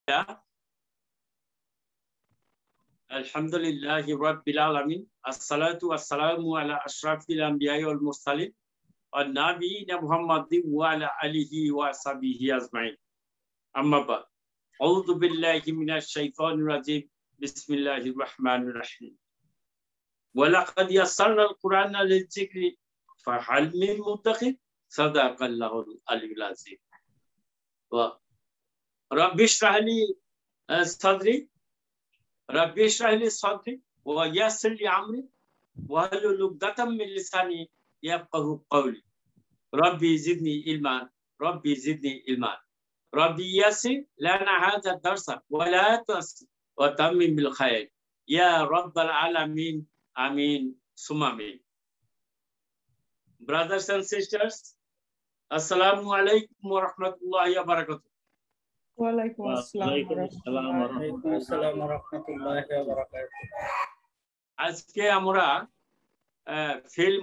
Alhamdulillahi Rabbil Alamin. As-salatu was-salamu ala ashrafil anbiya'i wal mursalin wa nabiyina Muhammadin wa ala alihi wa sahbihi ajma'in. Amma ba'd. A'udhu billahi minash shaitanir rajim. Bismillahir rahmanir rahim. Wa laqad yassarna al-Qur'ana lil-dhikri fa hal min muttaqin. Sadaqallahul aliyyul azim. Wa Rabbi shrah li sadri Rabbi shrah li sadri wa yassir li amri wahlul 'uqdatam min lisani yafqahu qawli. Rabbi zidni ilman, Rabbi zidni ilman. Rabbi yassir lana hadha ad-darsa wa la tu'assir wa tammim bil khair. Ya Rabbal alamin. Amin. Summa amin. Brothers and sisters, Assalamu alaikum wa rahmatullahi wa barakatuh. ওয়ালাইকুম আসসালাম ওয়া রাহমাতুল্লাহি ওয়া বারাকাতুহু। আজকে আমরা feel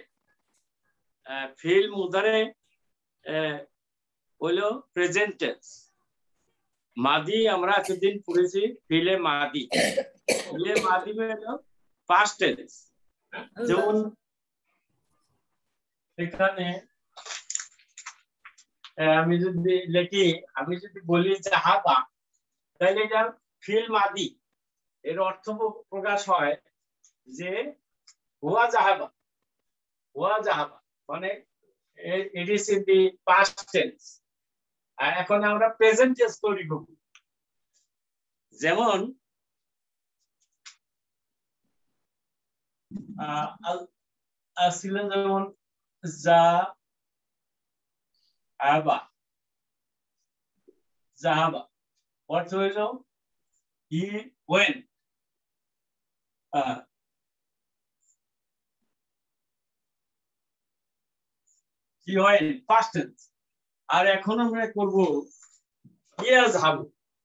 মুদারে হলো present tense. মাদি আমরা এতদিন পড়েছি ফিলে মাদি হলো পাস্ট টেন্স। যেমন এখানে আমি যদি বলি জাহাবা, তাহলে এটা ফিল মাদি, এর অর্থ প্রকাশ হয় যে হুয়া জাহাবা মানে it is in the past tense. আর এখন আমরা প্রেজেন্ট টেন্স তৈরি করব। যেমন যেমন জাহাবা অর্থ হইল he went. He went past tense. আর এখন আমরা করব ইয়াযহাবু।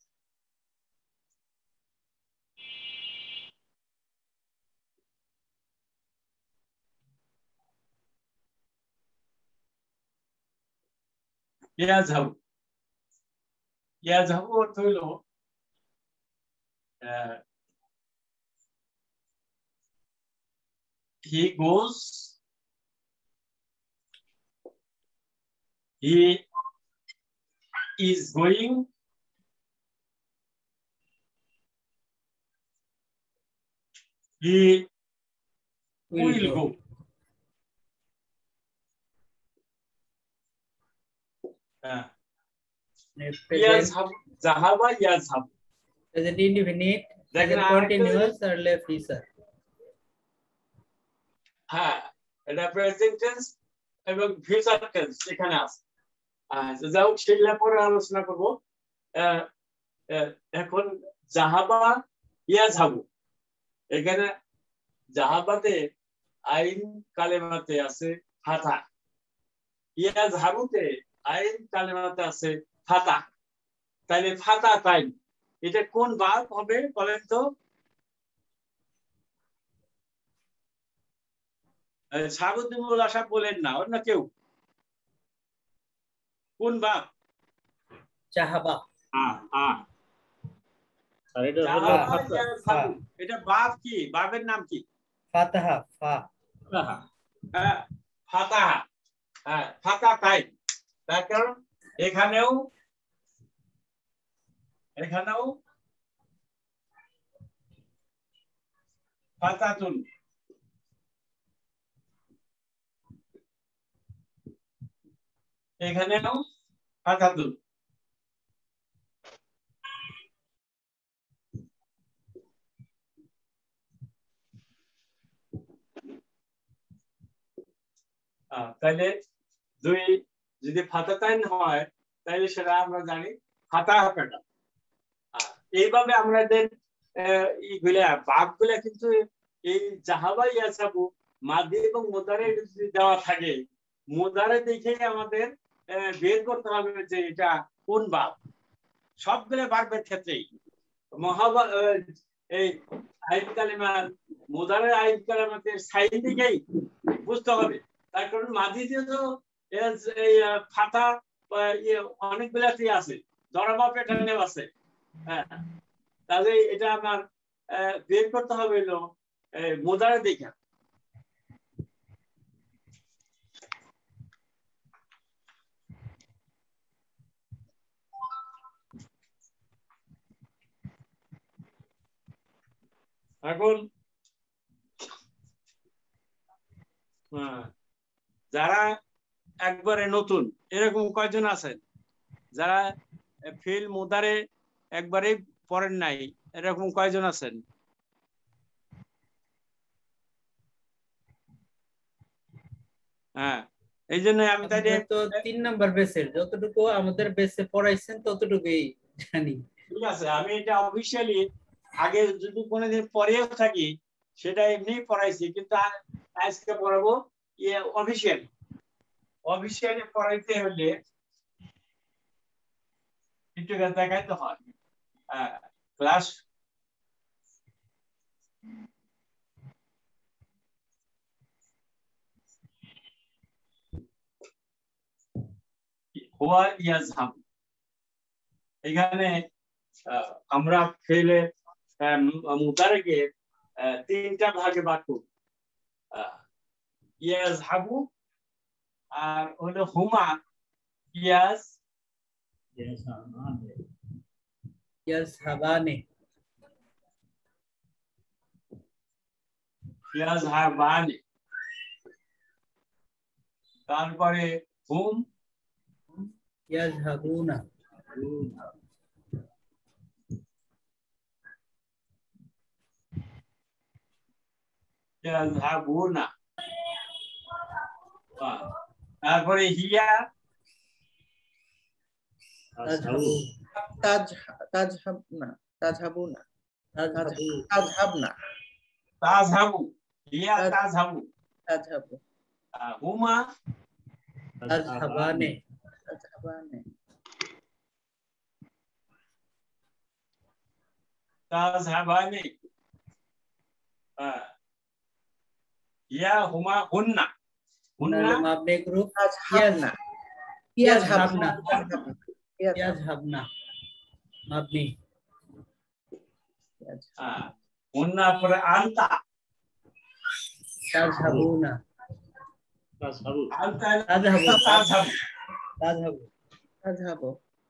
ইয়াযহাবু অর্থ হইল he goes, he is going, he will go. জাহাবা ইয়াযহাবু প্রেজেন্ট ইনডিফিনিট, প্রেজেন্ট কন্টিনিউয়াস আর লে ফিউচার। হ্যাঁ, এটা প্রেজেন্ট টেন্স এবং ফিউচার টেন্স এখানে আছে। যাও সেগুলা পরে আলোচনা করব। এখন জাহাবা ইয়াযহাবু, এখানে জাহাবাতে আইন কালেমাতে আছে ফাতা, ইয়াযহাবুতে আইন কালেমাতে আছে ফাতা। তাইলে ফাতা তাইন এটা কোন ভার্ব হবে বলেন তো? সাবুদ্দিনুল আশা বলেন না, অন্য কেউ কোন ভার্ব? জাহাবা। এটা ভার্ব কি? ভার্বের নাম কি? ফাতাহা। ফাতাহা। ফাতা তাইন। তার কারণ এখানেও ফাতাতুন, এখানেও ফাতাতুন। তাহলে দুই যদি ফাতাতাইন হয় তাহলে সেটা আমরা জানি ফাতাহা কাটা। এইভাবে আমাদের ভাবগুলা কিন্তু এই জাহাবা ইয়াযহাবু মাদি এবং মুদারে যদি দেওয়া থাকে, মুদারে দেখে আমাদের বের করতে হবে যে এটা কোন ভাব। সবগুলো ভার্বের ক্ষেত্রেই এই আইন কালিমা মুদারে আইন কালিমাতের সাইন দিকেই বুঝতে হবে। তার কারণ মাদিতে তো এই ফাতা অনেকগুলাতেই আছে, জরাবা প্যাটার্নেও আছে। হ্যাঁ, তাহলে এটা আমার বের করতে হবে হলো মুদারে দেখা। এখন যারা একবারে নতুন এরকম কয়জন আছেন যারা ফিল মুদারে একবারে পড়েন নাই, এরকম কয়জন আছেন? হ্যাঁ, এই জন্য আমি তাই তো 3 নাম্বার বেসের যতটুকু আমাদের বেসে পড়াইছেন ততটুকুই জানি। ঠিক আছে, আমি এটা অফিসিয়ালি আগে যদি কোনোদিন পড়েও থাকি সেটা এমনি পড়াইছি, কিন্তু আজকে পড়াবো অফিসিয়ালি। অফিসিয়ালি পড়াইতে হলে একটু দেখাইতে হয় ক্লাস এখানে আমরা ফেলে মুদারেকে 3টা ভাগে ভাগ করব। ইয়াজহাবু আর হলো হুমা, ইয়াজহাবানে, ইয়াজহাবানে, তারপরে হুম ইয়াজহাবুনা, ইয়াজহাবুনা, তারপরে হিয়া তাজহাবু, তাজহাবনা, তাজহাবুনা, তাজহাবু, তাজহাবনা, তাজহাবু, হিয়া তাজহাবু, তাজহাবু, হুমা তাজহাবানে, তাজহাবানে, তাজহাবানে, ইয়া হুমা হুন্না, হুন্না মাবনে গ্রুপ তাজহাবনা, ইয়াজহাবনা, ইয়াজহাবনা, ইয়াজহাবনা মাবনি, হুন্না পরে আনতা, তাজহাবুনা, আনতা তাজহাবু, তাজহাবু, তাজহাবু, তাজহাবু,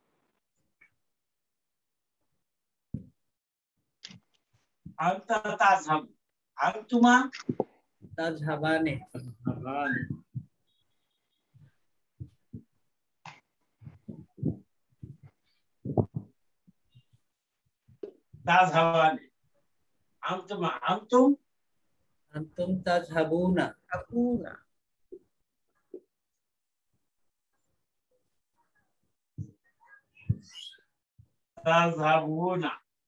আনতা তাজহাবু, আনতুমা তাজহাবানে, তাজহাবানে, আনতুমা আনতুম আনতুম তাজহাবুনা, তাজহাবুনা, তাজহাবুনা,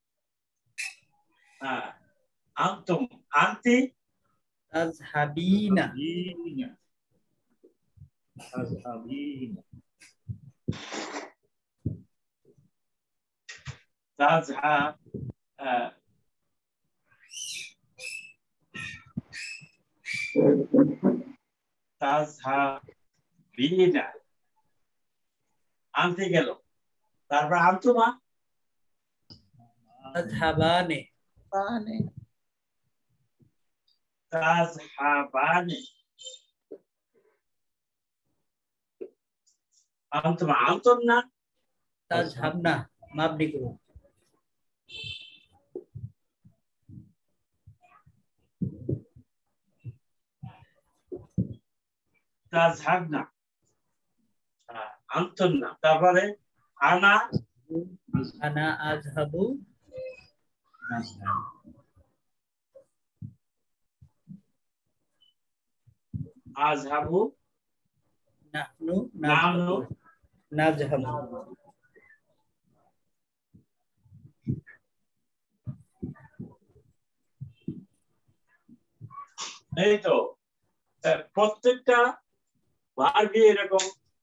আনতুম আনতি তাজহাবিনা, তাজহা তাজহাবিনা, আনতে গেল, তারপর আনতুমা তাজহাবানে, বানে, তাজহাবানে, আনতুমা আনতুম না তাজহাবনা মাবনি গ্রুপ, তাজহাবনা, আনতুম না, তারপরে আনা আনা আজহাবু, আজহাবু, নাহনু নাহনু নাজহাবু, এই তো প্রত্যেকটা ভার্বই এরকম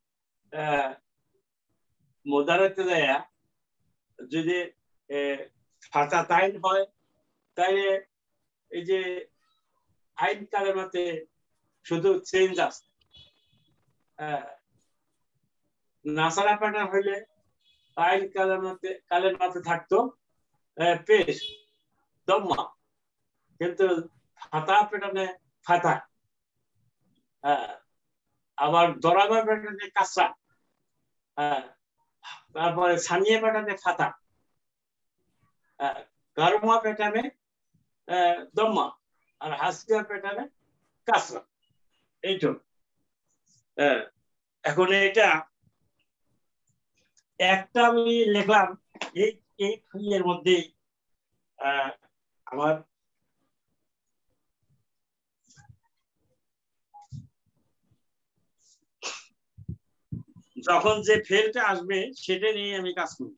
মুদারাতে দেয়া যদি ফাতা তাইন হয় তাহলে এই যে আইন কালেমাতে শুধু চেঞ্জ আছে। নাসারা প্যাটার্ন হইলে ফাইল কালেমাতে থাকতো পেশ দম্মা, কিন্তু ফাতা পেটানে ফাতা, আবার দরাবা পেটানে কাসরা, তারপরে সানিয়া পেটানে ফাতা, গারমা পেটানে দম্মা, আর হাসিয়া পেটানে কাসরা। এইটা এখন এটা একটা আমি লিখলাম এই এর মধ্যে আমার যখন যে ফেলটা আসবে সেটা নিয়ে আমি কাজ করব।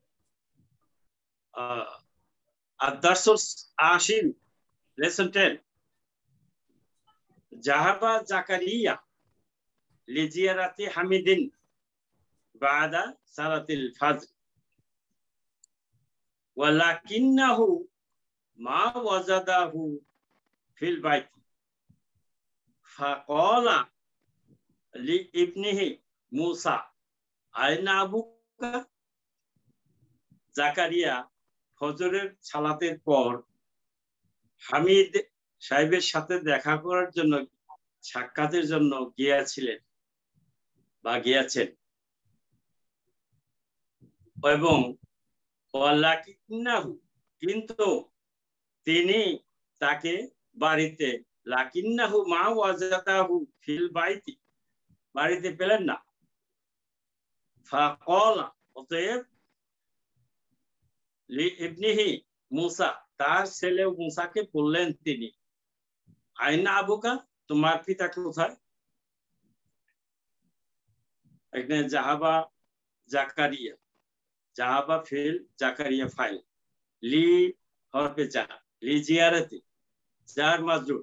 আদার্সুল আশির লেসন 10 জাহাবা জাকারিয়া লিজিয়ারাতি হামিদিন বাদা সালাতিল ফাজর ওয়ালাকিন্নাহু মা ওয়াজাদাহু ফিল বাইত ফাকালা লি ইবনিহি মুসা আইনা আবুকা। জাকারিয়া ফজরের সালাতের পর হামিদ সাহেবের সাথে দেখা করার জন্য সাক্ষাতের জন্য গিয়েছিলেন বা গিয়েছেন, এবং কিন্তু তিনি তাকে বাড়িতে লাকিন্নাহু মা ওয়াজাদাহু ফিল বাইতি বাড়িতে পেলেন না। ফাকালা অতএব লি ইবনিহি মুসা তার ছেলে মুসাকে বললেন তিনি, আইনা আবুকা তোমার পিতা কোথায়? এখানে জাহাবা জাকারিয়া, জাহাবা ফিল জাকারিয়া ফাইল, লি হরফে যা, লি জিয়ারাতি জার মাজরুর,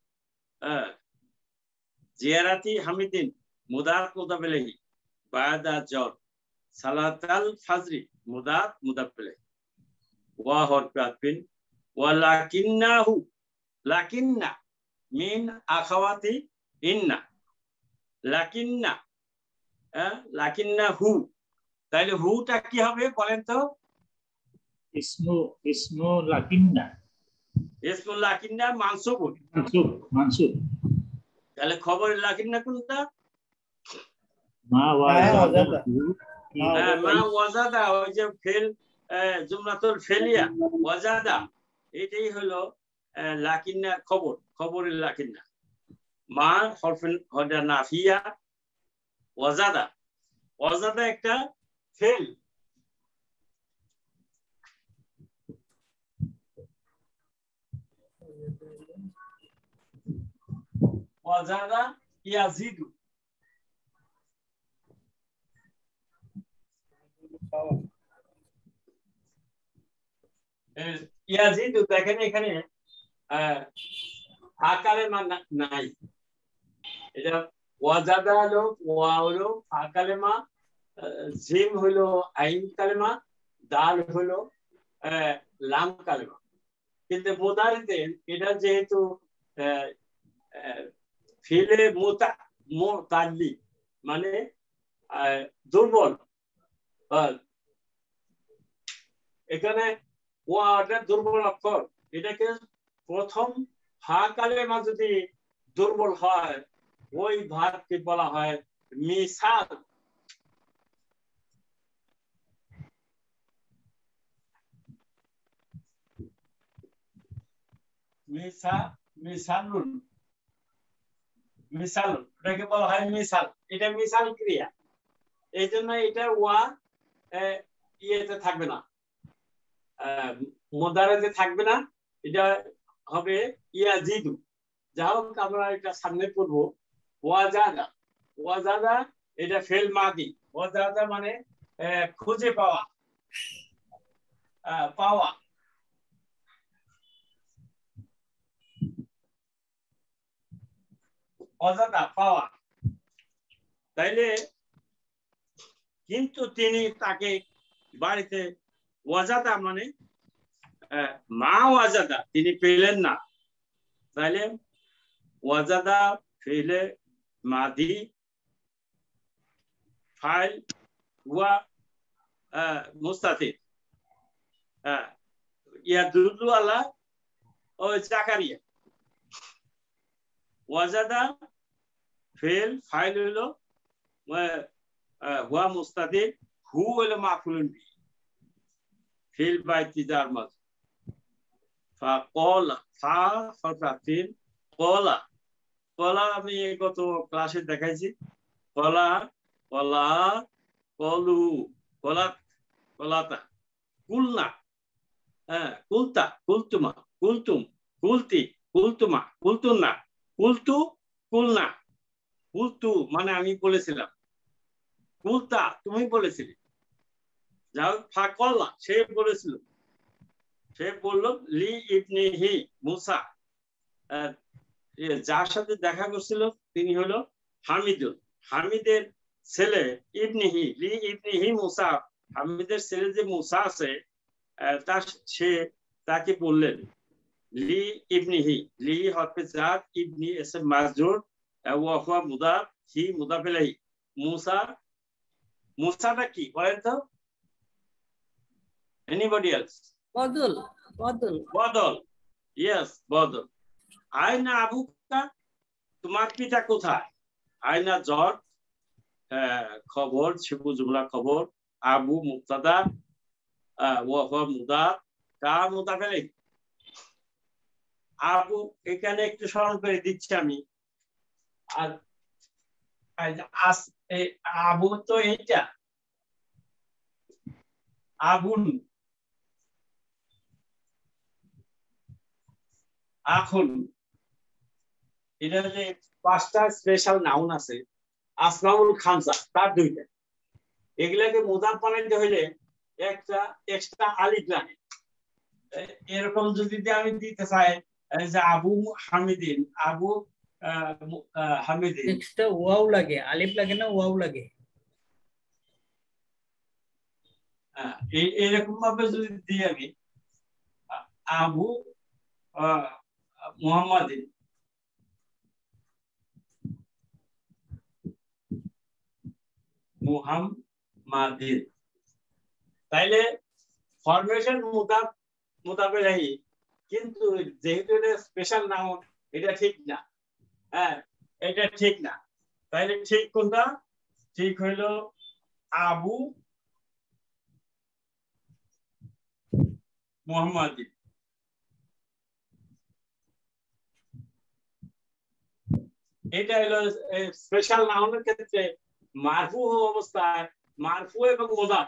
জিয়ারাতি হামিদিন মুদাফ মুদাফ ইলাইহি বাদা জর, সালাতাল ফাজরি মুদাফ মুদাফ ইলাইহি, ওয়া হরফে আতফিন, ওয়ালাকিন্নাহু লাকিন্না মিন আখাওয়াতি ইন্না, লাকিন্না লাকিন্নাহু, তাহলে হুটা কি হবে বলেন তো? ইসমু লাকিন্না, ইসমু লাকিন্না মানসুব, মানসুব। তাহলে খবর লাকিন্না কোনটা? মা ওয়াজাদাহু, মা ওয়াজাদা, ওই যে ফেল জুমলাতুল ফেলিয়া ওয়াজাদা, এটাই হলো লাকিন্নার খবর, খবরের লাকিন্না। মা হরফে হদা নাফিয়া, ওয়াজাদা, ওয়াজাদা একটা ফেল, ওয়াজাদা ইয়াজিদু, ইয়াজিদু দেখেন এখানে আকালেমা নাই, এটা ওয়াজাদা হলো ওয়া হলো আকালেমা, জিম হলো আইন কালেমা, দাল হলো লাম কালেমা। কিন্তু মুদারিতে এটা যেহেতু ফিলে মুতাল্লি মানে দুর্বল, এখানে ওয়াটা দুর্বল অক্ষর, এটাকে প্রথম হা কালেমা যদি দুর্বল হয় ওই ভাবকে বলা হয় মিসাল। মিসালুন, এটাকে বলা হয় মিসাল, এটা মিসাল ক্রিয়া, এই জন্য এটা ওয়া ইয়েতে থাকবে না, মুদারাতে থাকবে না, এটা হবে ইয়াজিদু। যা হোক আমরা এটা সামনে পড়বো। ওয়াজাদা, ওয়াজাদা এটা ফেল মাদি, ওয়াজাদা মানে খুঁজে পাওয়া, পাওয়া। ওয়াজাদা পাওয়া, তাইলে কিন্তু তিনি তাকে বাড়িতে, ওয়াজাদা মানে মা ওয়াজাদা তিনি পেলেন না, তাইলে ওয়াজাদা ফেলে মাদি ফাইল ওয়া মুস্তাতির ইয়াদুল্লু আলা ও জাকারিয়া ওয়াজাদা ফেল ফাইল হলো হুয়া মুস্তাতির হু হলো মাফুলুন বি ফিল বাইতি যার মাঝ ফাকালা ফা ফাতিন কলা কলা আমি গত ক্লাসে দেখাইছি কলা কলা কলু কলা কলাতা কুলনা কুলতা কুলতুমা কুলতুম কুলতি কুলতুমা কুলতুনা কুলতু কুলনা কুলতু মানে আমি বলেছিলাম কুলতা তুমি বলেছিলে যাও ফাকলা সে বলেছিল সে বলল লি ইবনিহি মুসা যার সাথে দেখা করছিল তিনি হলো হামিদুল হামিদের ছেলে ইবনিহি লি ইবনিহি মুসা হামিদের ছেলে যে মুসা আছে সে তাকে বললেন লি ইবনিহি লি হরফে জাত ইবনি এসে মাজরুর ওয়া হুয়া মুদাফ হি মুদাফ ইলাইহি মুসা মুসাটা কি বলেন তো এনিবডি এলস বদল বদল বদল ইয়েস বদল আয়না আবুকা তোমার পিতা কোথায় আয়না জট খবর শিবু জুমলা খবর আবু মুক্তাদা ওয়া হুয়া মুদাফ কা মুদাফ ইলাইহি আবু এখানে একটু স্মরণ করে দিচ্ছি আমি আর আবু তো এইটা আগুন এখন এটা যে 5টা স্পেশাল নাউন আছে আসমাউল খামসা তার 2টা এগুলাকে মুদাফ বানাইতে হইলে একটা এক্সট্রা আলিফ লাগে এরকম যদি আমি দিতে চাই যে আবু হামিদিন আবু হামিদিন এক্সট্রা ওয়াও লাগে আলিফ লাগে না ওয়াও লাগে এরকম ভাবে যদি দিই আমি আবু মুহাম্মাদিন মুহাম্মাদিন তাইলে ফরমেশন মুদাফ ইলাইহি কিন্তু যেহেতু এটা স্পেশাল নাউন এটা ঠিক না এটা ঠিক না তাইলে ঠিক কোনটা ঠিক হইল আবু মুহাম্মাদিন এটা হলো স্পেশাল নাউনের ক্ষেত্রে মারফু অবস্থায় মারফু এবং মুদাফ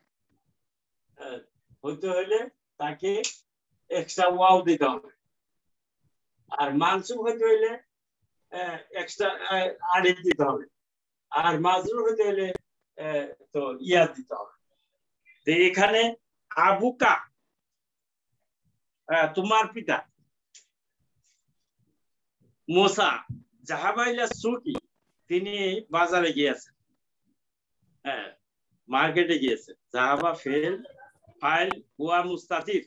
হইতে হইলে তাকে এক্সট্রা ওয়াও দিতে হবে আর মানসুব হইতে হইলে এক্সট্রা আলিফ দিতে হবে আর মাজরুর হইতে হইলে তো ইয়া দিতে হবে তো এখানে আবুকা তোমার পিতা মুসা জাহাবাইলা সুকি তিনি বাজারে গিয়েছেন মার্কেটে গিয়েছেন জাহাবা ফেল ফাইল হুয়া মুস্তাতির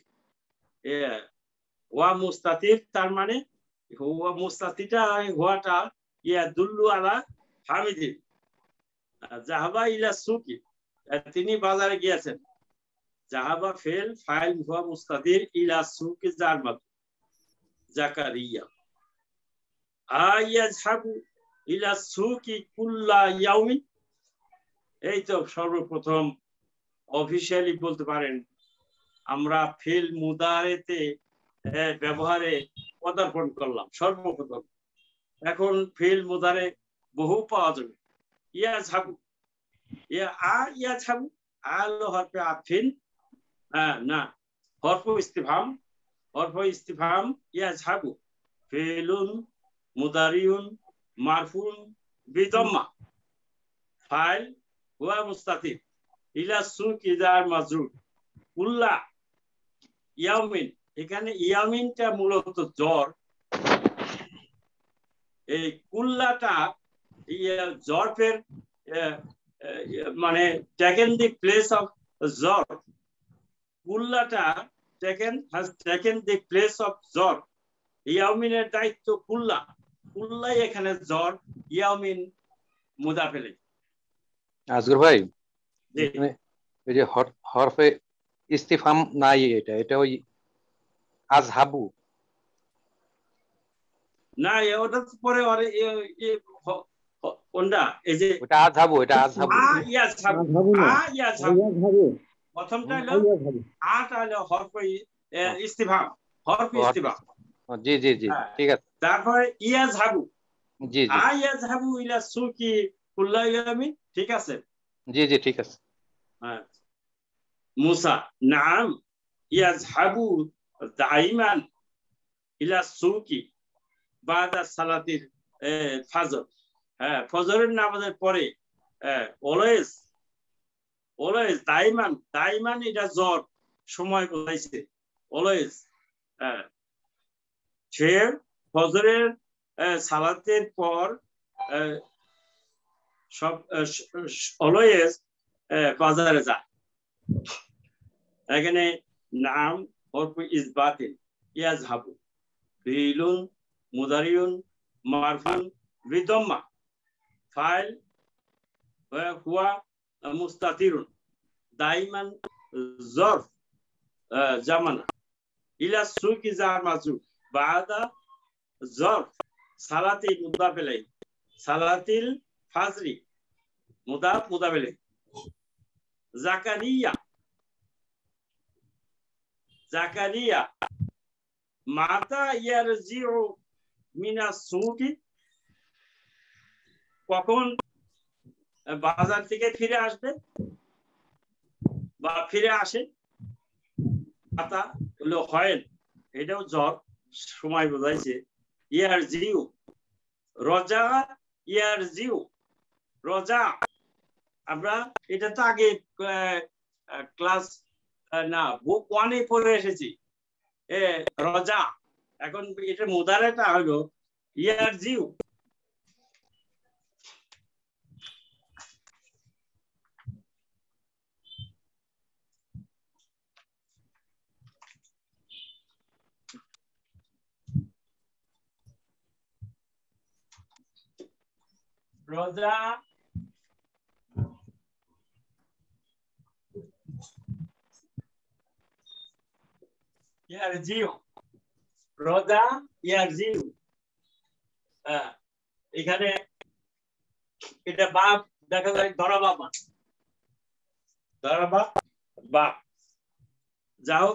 ওয়া মুস্তাতির তার মানে হুয়া মুস্তাতিটা হুয়াটা ইয়াদুল্লু আলা হামিদিন জাহাবা ইলা সুকি তিনি বাজারে গিয়েছেন জাহাবা ফেল ফাইল হুয়া মুস্তাতির ইলা সুকি জারমাত জাকারিয়া আয়াযহাবু ইলা সুকি কুল্লা ইয়াউমিন এই তো সর্বপ্রথম অফিশিয়ালি বলতে পারেন আমরা ফিল মুদারেতে ব্যবহারে পদার্পণ করলাম সর্বপ্রথম এখন ফিল মুদারে বহু পাওয়া যাবে ইয়াযহাবু ইয়াযহাবু আলো হরফে আফিন না হরফ ইস্তিফহাম ইয়াযহাবু ফিলুন মুদারিউন মারফুন বিদম্মা ফাইল হুয়া মুস্তাতির ইলা সুকি জার মাজরুর কুল্লা ইয়াউমিন এখানে ইয়ামিনটা মূলত জ্বর এই কুল্লাটা জর্ফের মানে টেকেন দি প্লেস অফ জ্বর কুল্লাটা has taken the place of জ্বর ইয়াউমিনের দায়িত্ব কুল্লাই এখানে জ্বর ইয়াউমিন মুদাফ ইলাইহি আসগর ভাই ওই যে হরফে ইস্তিফাম নাই, এটা ওই আজহাবু না ওটা তো পরে কোনটা এই যে ওটা আজহাবু, এটা আজহাবু। প্রথমটা হলো আটা হলো হরফে ইস্তিফাম, হরফে ইস্তিফাম। জি জি জি, ঠিক আছে। তারপরে ইয়াজহাবু, জি জি ইয়াজহাবু ইলা সুকি কুল্লা ইয়ামিন, ঠিক আছে। জি জি, ঠিক আছে। মুসা নাম ইয়াজহাবু দাইমান ইলা সুকি বাদা সালাতির ফাজর। হ্যাঁ, ফজরের নামাজের পরে অলওয়েজ অলওয়েজ দাইমান, দাইমান এটা জ্বর সময় বলাইছে অলওয়েজ। সে ফজরের সালাতের পর সব অলওয়েজ বাজারে যায়। এখানে নাম হরফ ইসবাতিন ইয়াজহাবু ফিলুন মুদারিউন মারফুন বিদম্মা ফাইল হুয়া মুস্তাতিরুন দাইমান জরফ জামানা ইলা সুকি জার মাজরুর বাদা জরফ সালাতি মুদাফ ইলাইহি সালাতিল ফাজরি মুদাফ ইলাইহি জাকারিয়া জাকারিয়া মাতা ইয়ারজিউ মিনাস সুকি, কখন বাজার থেকে ফিরে আসবে বা ফিরে আসে। মাতা হলো হয়, এটাও জ্বর সময় বোঝাইছে। ইয়ারজিউ রজা, ইয়ারজিউ রজা, আমরা এটা তো আগে ক্লাস না বুক 1-এ পড়ে এসেছি রজা। এখন এটা মুদারেটা হলো ইয়ারজিউ। রজা ইয়ারজিউ, রজা ইয়ারজিউ। এখানে এটা বাপ দেখা যায় ধরাবা বাপ, ধরাবা বাপ। যাও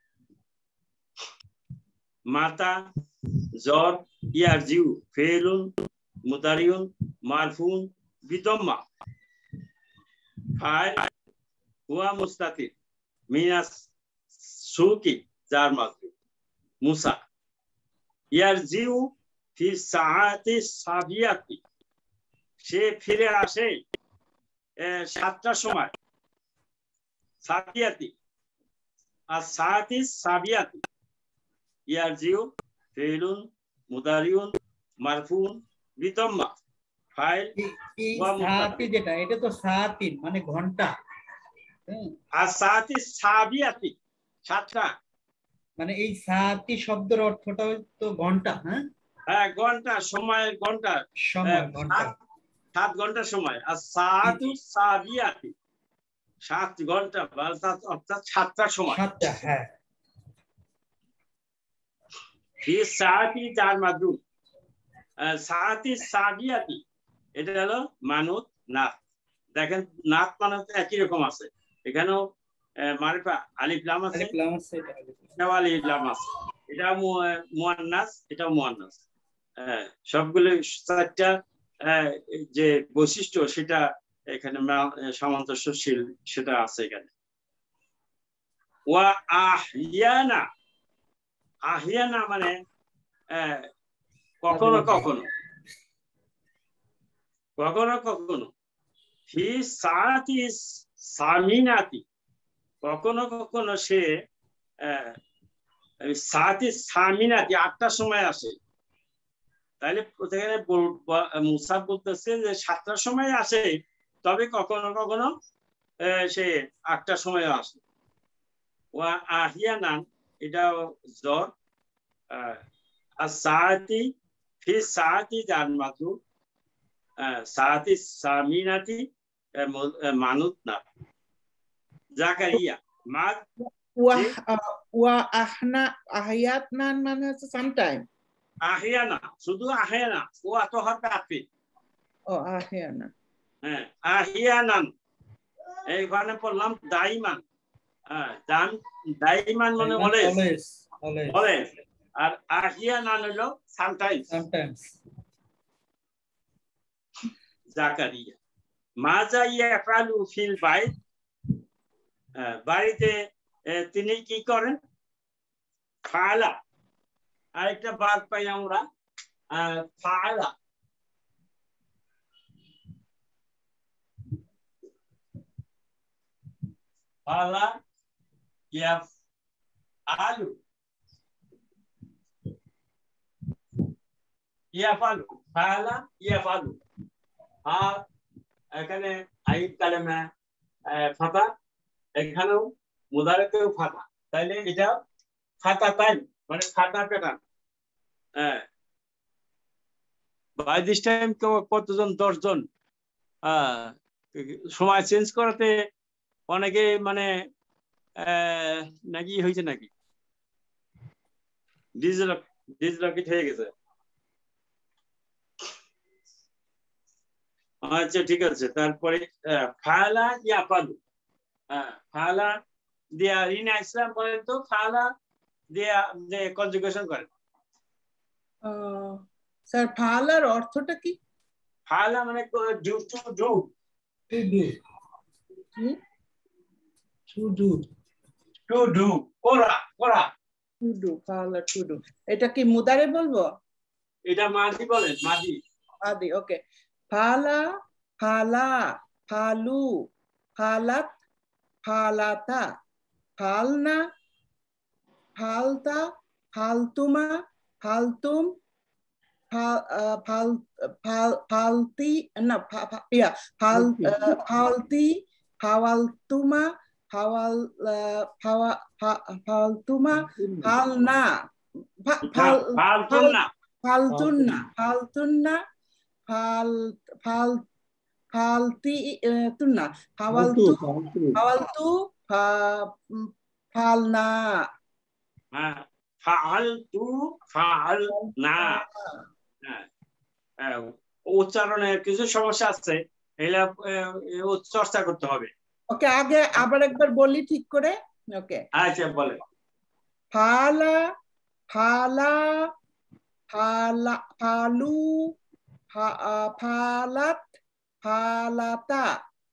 মাতা জ্বর ইয়ারজিউ ফেলুন মুদারিউন মারফুন বিদম্মা ফাইল হুয়া মুস্তাতির মিনাস সুকি জার মাজরুর মুসা ইয়ারজিউ ফি সাআতি সাবিয়াতি, সে ফিরে আসে 7টার সময়। সাবিয়াতি আর সাআতি সাবিয়াতি ইয়ারজিউ ফিলুন মুদারিউন মারফুন বিদম্মা ফাইল সাআতি, যেটা এটা তো সাআতিন মানে ঘন্টা, আর সাআতি সাবিয়াতি 7টা, মানে এই সাআতি শব্দের অর্থটা তো ঘন্টা। হ্যাঁ ঘন্টা, সময়ের ঘন্টা, সময় ঘন্টা, 7 ঘন্টা সময়। আর সাআতু সাবিয়াতি 7 ঘন্টা অর্থাৎ 7টার সময়। 7টা, হ্যাঁ। ফি সাআতি জার মাজরুর, সাআতি সাবিয়াতি এটা হলো মানুত নাত। দেখেন নাত মানুত একই রকম আছে, এখানেও মারিফা আলিফ লাম আছে, এটাও আলিফ লাম আছে, এটা মুয়ান্নাস, এটাও মুয়ান্নাস। সবগুলো 4টা যে বৈশিষ্ট্য সেটা এখানে সামঞ্জস্যশীল, সেটা আছে এখানে। ওয়া আহিয়ানা, আহিয়ানা মানে কখনো কখনো, কখনো কখনো। ফি সাআতি সামিনাতি, কখনো কখনো সে সাআতি সামিনাতি 8টার সময় আসে। তাহলে এখানে মুসা বলতেছে যে 7টার সময় আসে, তবে কখনো কখনো সে 8টার সময় আসে। ওয়া আহিয়ানান এটাও জ্বর। আর সাআতি ফি সাআতি জার মাজরুর, সাআতি সামিনাতি মানুত না। জাকারিয়া মাজ আহয়াতনান মানে হচ্ছে সামটাইম। আহিয়ানা শুধু আহিয়ানা ও আতহার তাফি। ও আহিয়ানা। হ্যাঁ আহিয়ানান এইখানে পড়লাম দাইমান। হ্যাঁ দাইমান মানে অলওয়েজ অলওয়েজ আর আহিয়ানান হলো সামটাইমস জাকারিয়া মাজা ইয়াফআলু ফিল বাইত বাড়িতে তিনি কি করেন ফাআলা আরেকটা বাদ পাই আমরা ফাআলা ফাআলা ইয়াফআলু ইয়াফআলু ফাআলা ইয়াফআলু আর এখানে আইন কালেমা ফাতা এখানেও মুদারেতেও ফাতা তাইলে এটা ফাতা টাইম মানে ফাতা প্যাটার্ন বাই দিস টাইম কতজন 10 জন সময় চেঞ্জ করাতে অনেকে মানে নাকি হয়েছে নাকি ডিসলকেট হয়ে গেছে আচ্ছা ঠিক আছে তারপরে ফালা ইয়াফালু ফালা দিয়া রিনা ইসলাম বলেন তো ফালা দিয়া যে কনজুগেশন করেন স্যার ফালার অর্থটা কি ফালা মানে do to do to do করা করা টু ডু ফালা টু ডু এটা কি মুদারে বলবো এটা মাদি বলেন মাদি মাদি ওকে ফালা ফালা ফালু ফালাত ফালাতা ফালনা ফালতা ফালতুমা ফালতুম ফালতি না ফালতি ফাওয়ালতুমা ফালতুমা ফালনা ফালতুন্না ফালতুন্না ফালতি তুন্না ফাওয়ালতু ফালনা ফালনা উচ্চারণের কিছু সমস্যা আছে এগুলা চর্চা করতে হবে ওকে আগে আবার একবার বলি ঠিক করে ওকে আচ্ছা বলে ফালা ফালা ফালা ফালু ফালাত ফালাতা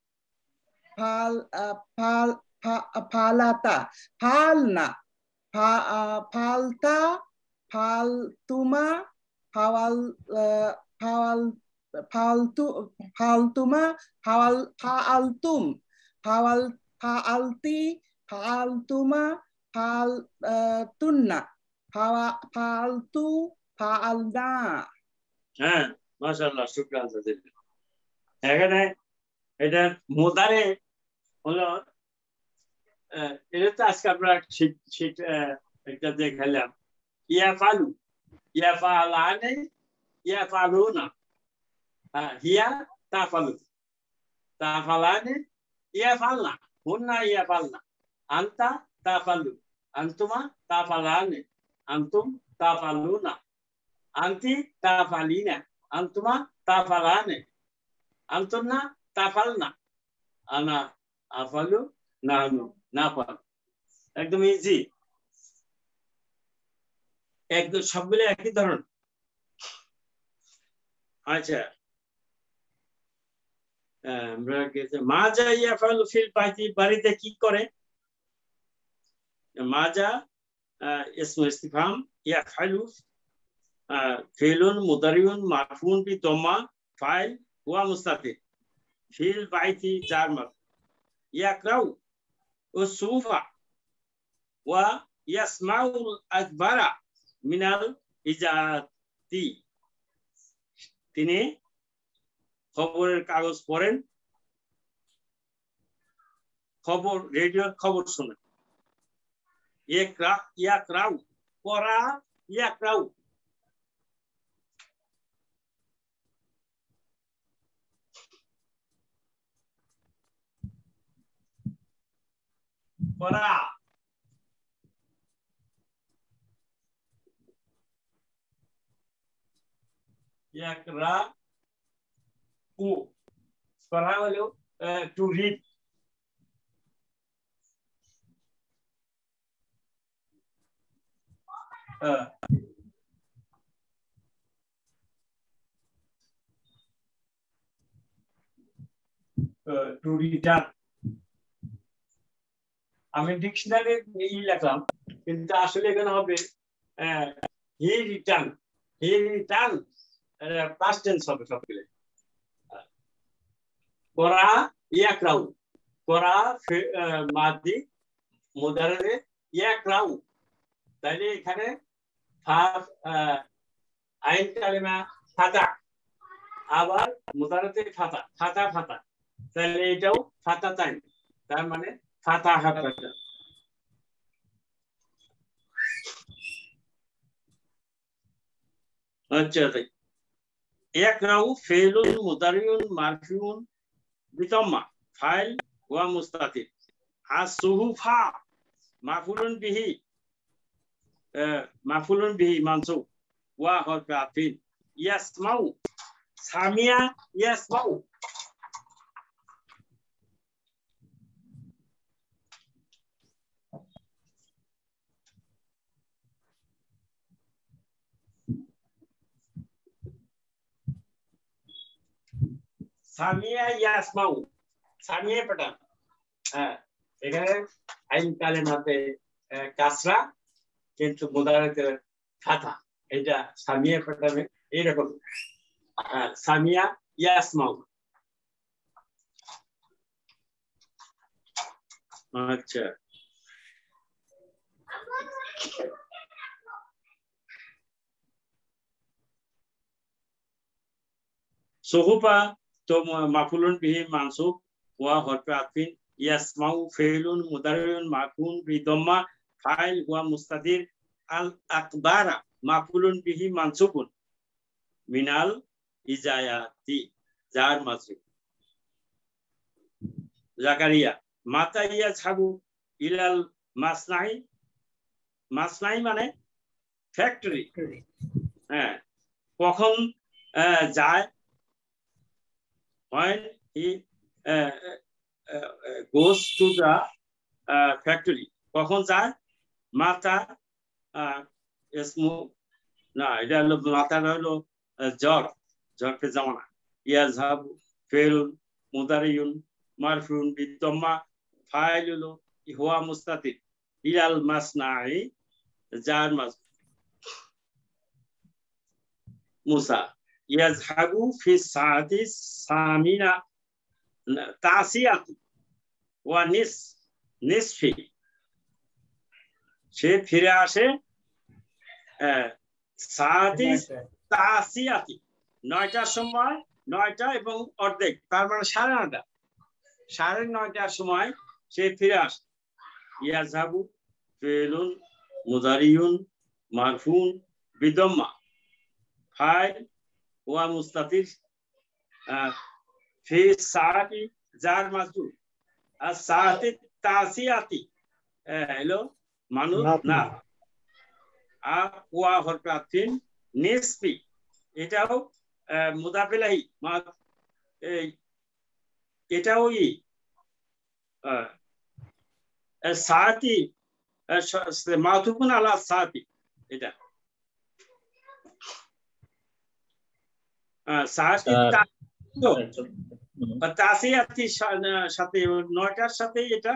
ফালাতা ফালনা ফালতা ফালতুমা ফালতুমা ফালতুম ফালতি ফালতুমা ফালতুন্না ফালতু ফালনা হ্যাঁ মাশাআল্লাহ শুকরান জাযাকাল্লাহ এখানে এটা মুদারে হলো এটা তো আজকে আমরা শীত একটা দেখালাম ইয়াফালু ইয়াফালানে ইয়াফালুনা হিয়া তাফালু তাফালানে ইয়াফালনা হুন্না ইয়াফালনা আনতা তাফালু আনতুমা তাফালানে আনতুম তাফালুনা আনতি তাফালিনা আনতুমা তাফালানে আনতুন্না তাফালনা আনা আফালু নানু নাফাল একদম ইজি একদম সবগুলো একই ধরন আচ্ছা আমরা মাজা ইয়াফালু ফিল বাইতি বাড়িতে কি করে মাজা ইসমু ইস্তিফহাম ইয়াফালু ফিলুন মুদারিউন মারফুন বি দম্মা ফাইল ওয়া মুস্তাতির ফিল বাইতি জার মারফু ইয়াকরাউ উসুফা ওয়া ইয়াসমাউল আকবারা মিনাল ইজাতি তিনি খবরের কাগজ পড়েন খবর রেডিওর খবর শোনেন ইয়াকরাউ পড়া ইয়াকরাউ পড়া ইয়াকরা উ পড়া হলো টু রিড টু রিটার্ন আমি ডিকশনারি লিখলাম কিন্তু আসলে এখানে হবে হি রিটার্ন পাস্ট টেন্স হবে সবগুলো কোরা ইয়াকরাউ কোরা মাদি মুদারে ইয়াকরাউ তাহলে এখানে আইন কালিমা ফাতা আবার মুদারাতে ফাতা ফাতা ফাতা তাহলে এটাও ফাতা তাই তার মানে ফাতা হাতা আচ্ছা তাই ইয়াকরাউ ফেলুন মুদারিউন মারফিউন বিতম্মা ফাইল ওয়া মুস্তাতির আসুহুফা মাফুলুন বিহি মানসুব ওয়া হরফে আতফিন ইয়াসমাউ সামিয়া ইয়াসমাউ সামিয়া ইয়াসমাউ সামিয়া পড়া এখানে আইন কালেমাতে কাসরা কিন্তু মুদারাতে ফাতা এটা সামিয়া পড়াবে এরকম সামিয়া ইয়াসমাউ আচ্ছা সুহুফা তো মাফুলুন বিহি মানসুব ওয়া হরফে আতফিন ইয়াসমাউ ফেলুন মুদারিউন মাফুন বিদম্মা ফাইল ওয়া মুস্তাদির আল আকবারা মাফুলুন বিহি মানসুবুন মিনাল ইজায়াতি জার মাজরুর জাকারিয়া মাতা ইয়াজহাবু ইলাল মাসনাই মানে ফ্যাক্টরি হ্যাঁ কখন যায় when he goes to the factory কখন যায় মাতা ইসমু না এটা হলো মাতাটা হলো জরফে জামানা ইয়াজহাবু ফেলুন মুদারিউন মারফুন বিদম্মা ফাইল হলো হুয়া মুস্তাতির ইলাল মাসনাই জার মাজরুর মুসা ইয়াজহাবু ফি সাআতি সামিনা তাসিয়াতি ওয়া নিসফি সে ফিরে আসে সাআতি তাসিয়াতি 9টার সময় 9টা এবং অর্ধেক তার মানে 9:30 9:30টার সময় সে ফিরে আসে ইয়াজহাবু ফিলুন মুদারিউন মারফুন বিদম্মা ফাইল ওয়া মুস্তাতির ফি সাআতি জার মাজরুর আর সাআতি তাসিয়াতি হলো মানুষ না আর ওয়া হরফে আতফিন নিসফি এটাও মুদাফ ইলাইহি এটাও সাআতি মাতুফুন আলা সাআতি এটা সাআতি তাসিয়াতির সাথে 9টার সাথে এটা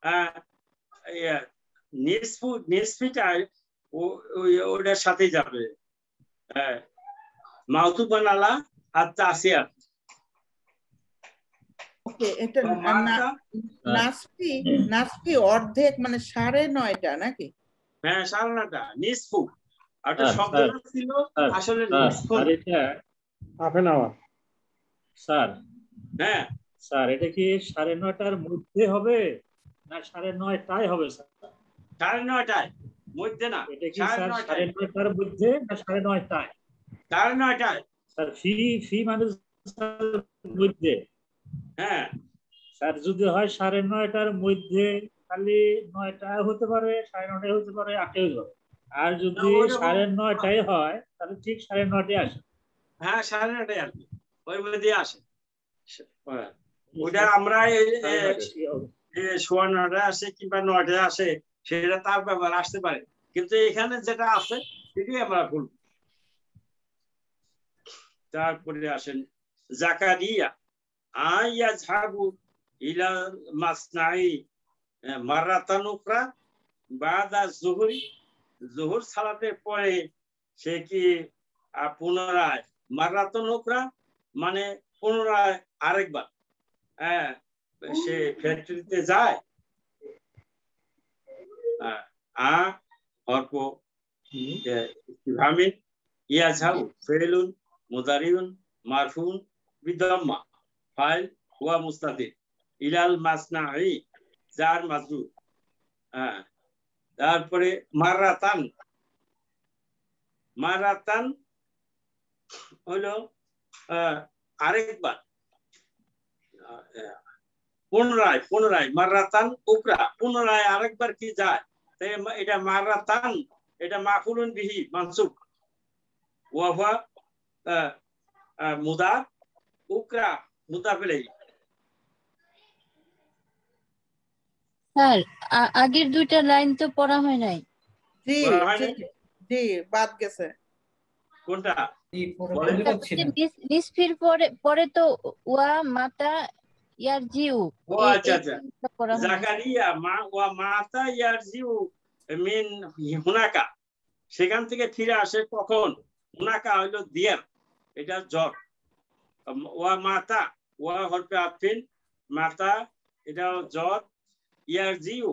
নিসফিটা ওটার সাথে যাবে মাতুফুন আলা আর তাসিয়াত ওকে এটা নাসফি অর্ধেক মানে 9:30 নাকি হ্যাঁ 9:30 নিসফু এটা শব্দটা ছিল আসলে নিসফু আর এটা হাফ এন আওয়ার স্যার হ্যাঁ স্যার এটা কি 9:30টার মধ্যে হবে না 9:30টায় হবে স্যার 9:30টায় মধ্যে না এটা কি স্যার 9:30টার মধ্যে না 9:30টায় 9:30টায় স্যার ফি মানে মধ্যে হ্যাঁ স্যার যদি হয় 9:30টার মধ্যে খালি 9টায় হতে পারে, 9:30 হতে পারে, 8টায় হতে পারে। আর যদি ওইরকম- 9:30 হয় তাহলে ঠিক 9:30 আসে। হ্যাঁ 9:30 আর কি ওই মধ্যে আসে। হ্যাঁ, ওটা আমরা 9:15 আসে কিংবা 9টায় আসে সেটা তার ব্যাপার আসতে পারে, কিন্তু এখানে যেটা আছে সেটাই আমরা বলবো। তারপরে আসেন জাকারিয়া আয়াযহাবু ইলা মাসনাই মারাতান উখরা বাদা যুহরি, যুহর সালাতের পরে সে কি পুনরায় মারাতান উখরা মানে পুনরায় আরেকবার সে ফ্যাক্টরিতে যায়। অর্প ইসতিফহামিন ইয়াযহাবু ফি'লুন মুদারিউন মারফুউন বিদাম্মা ফাইল হুয়া মুস্তাতির ইলাল মাসনাই জার মাজরুর। তারপরে মারাতান, মারাতান হলো আরেকবার, পুনরায় পুনরায় মারাতান উকরা পুনরায় আরেকবার কি যায়, তাই এটা মারাতান এটা মাফুলুন বিহি মানসুব ওয়া হুয়া মুদাফ, উকরা মুদাফ ইলাইহি। স্যার আগের দুইটা লাইন তো পড়া হয় নাই। জি বলা হয় জি নাকি? জি বাদ গেছে। কোনটা? নিসফির পরে তো ওয়া মাতা ইয়ারজিউ, ও আচ্ছা আচ্ছা, জাকারিয়া মা ওয়া মাতা ইয়ারজিউ মিন হুনাকা, সেখান থেকে ফিরে আসে কখন? হুনাকা হলো দিয়ার, এটা জ্বর। ওয়া মাতা ওয়া হরফে আতফিন, মাতা এটা জ্বর, ইয়ারজিউ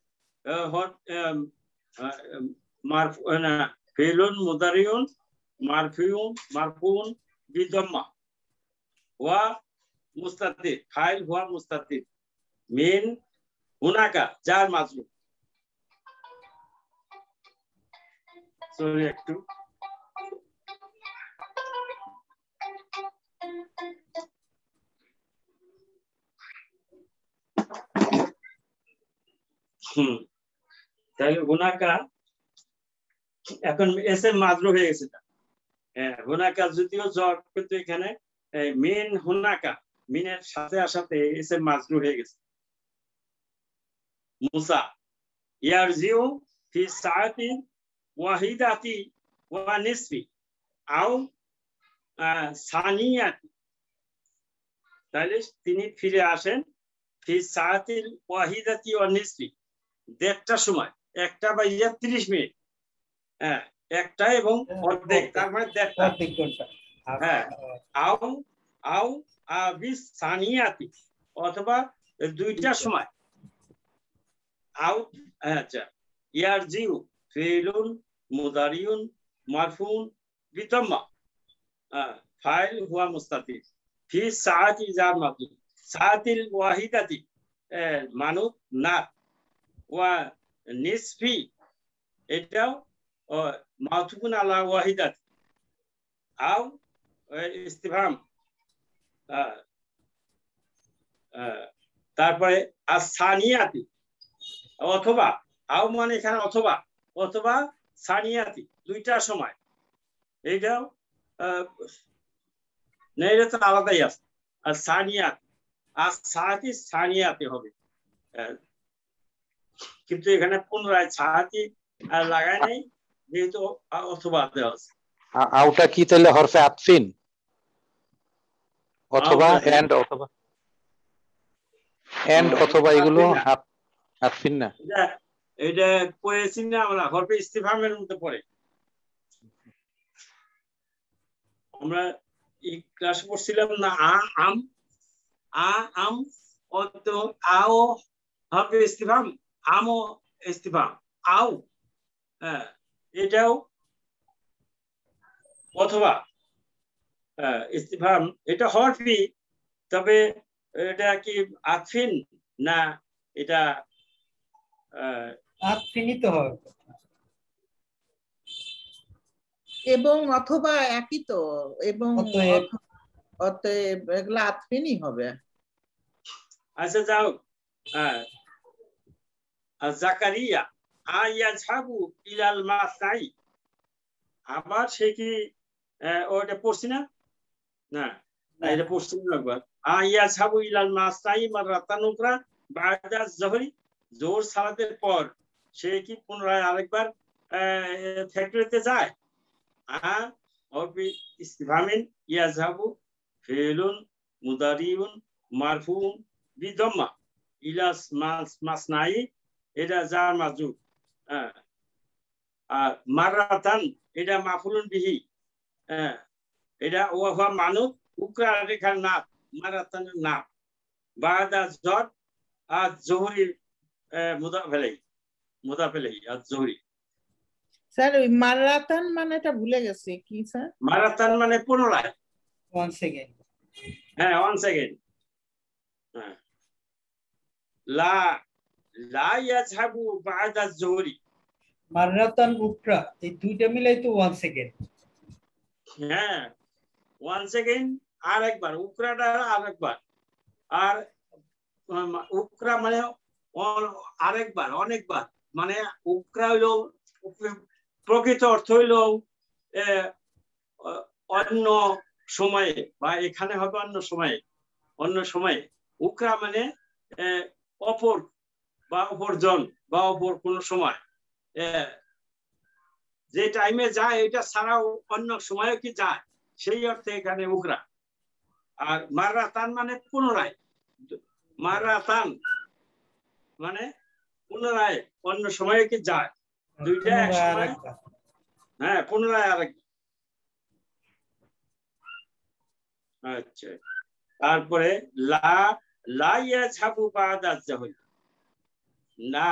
মারফুনা ফিলুন মুদারিউন মারফুন বিদাম্মা ওয়া মুস্তাতির ফাইল হুয়া মুস্তাতির মিন হুনাকা জার মাজরুর। সরি একটু তাহলে হুনাকা এখন এসে মাজরুর হয়ে গেছে। হুনাকা যদিও জ্বর, কিন্তু এখানে মিন হুনাকা মিনের সাথে আসাতে এসে মাজরুর হয়ে গেছে। মুসা ইয়ারজিউ ফি সাআতি ওয়াহিদাতি ওয়া নিসফি আও সানিয়াতি, তাহলে তিনি ফিরে আসেন ফি সাআতিল ওয়াহিদাতি ওয়া নিসফি, 1:30টার সময়, 1:30 একটা এবং অর্ধেক, তার মানে 1:30। হ্যাঁ, আও আও বিস সানিয়াতি অথবা 2টার সময়। আও আচ্ছা, ইয়ারজিউ ফিলুন মুদারিউন মারফুন বিদাম্মা ফাইল হুয়া মুস্তাতির ফি সাআতি জার মাজরুর, সাআতিল ওয়াহিদাতি মানুত না, ওয়া নিসফি এটাও মাউতুফুন আলা ওয়াহিদাতি, আও ইস্তিফহাম, তারপরে আসানিয়াতি অথবা, আও মানে এখানে অথবা, অথবা সানিয়াতি 2টার সময়, এইটাও না, এটা তো আলাদাই আছে। আর সানিয়াত আর সাহাতি সানিয়াতে হবে, কিন্তু এখানে পুনরায় সাহাতি লাগায় নেই যেহেতু অথবা দেওয়া আছে। আউটা কি তাহলে হরফে আতফিন অথবা এন্ড, অথবা এন্ড অথবা এগুলো আতফিন না? এটা পড়েছি না আমরা, হরফে ইস্তিফহামের মধ্যে পড়ে। আমরা এই ক্লাস পড়ছিলাম না আম অত আও হরফে ইস্তিফহাম, আমও ইস্তিফহাম, আও এটাও অথবা ইস্তিফহাম, এটা হরফি, তবে এটা কি আতফিন না এটা আতফিনই তো হবে। এবং অথবা একই তো, এবং অতএব। অতএব এগুলো আতফিনই হবে। আচ্ছা যাও, জাকারিয়া আয়াযহাবু ইলাল মাসনাই আবার সে কি ওটা পড়ছি না না এটা পড়ছি না একবার আয়াযহাবু ইলাল মাসনাই মারাতান উখরা বা'দা যহরি জোহর সালাতের পর সে কি পুনরায় আরেকবার ফ্যাক্টরিতে যায় ইস্তিফহামিন ইয়াযহাবু ফিলুন মুদারিউন মারফুউন বিদম্মা ইলা মাসনাই এটা জার মাজুর আর মারাতান এটা মাফুলুন বিহি এটা ওয়া মানুত উকরা রেখার নাম মারাতানের নাম বাদা জট আর জোহরি মুদাফেলাই আর জোহরি স্যার ওই মারাতান মানেটা ভুলে গেছে কি স্যার মারাতান মানে পুনরায় 1 সেকেন্ড হ্যাঁ 1 সেকেন্ড হ্যাঁ লা লা ইয়াযহাবু বা'দা যুহরি মাররাতান উকরা এই দুইটা মিলাই তো 1 সেকেন্ড হ্যাঁ 1 সেকেন্ড আর একবার উকরাটা আরেকবার আর উকরা মানে আরেকবার অনেকবার মানে উকরা হইলো প্রকৃত অর্থ হইলো অন্য সময়ে বা এখানে হবে অন্য সময়ে উকরা মানে অপর বা অপরজন বা অপর কোন সময় যে টাইমে যায় এটা ছাড়াও অন্য সময়ে কি যায় সেই অর্থে এখানে উকরা আর মাররাতান মানে পুনরায় মাররাতান মানে পুনরায় অন্য সময়ে কি যায় দুইটা এক সময় হ্যাঁ পুনরায় আরেকবার আচ্ছা তারপরে লা লা ইয়াযহাবু বা'দা যহর না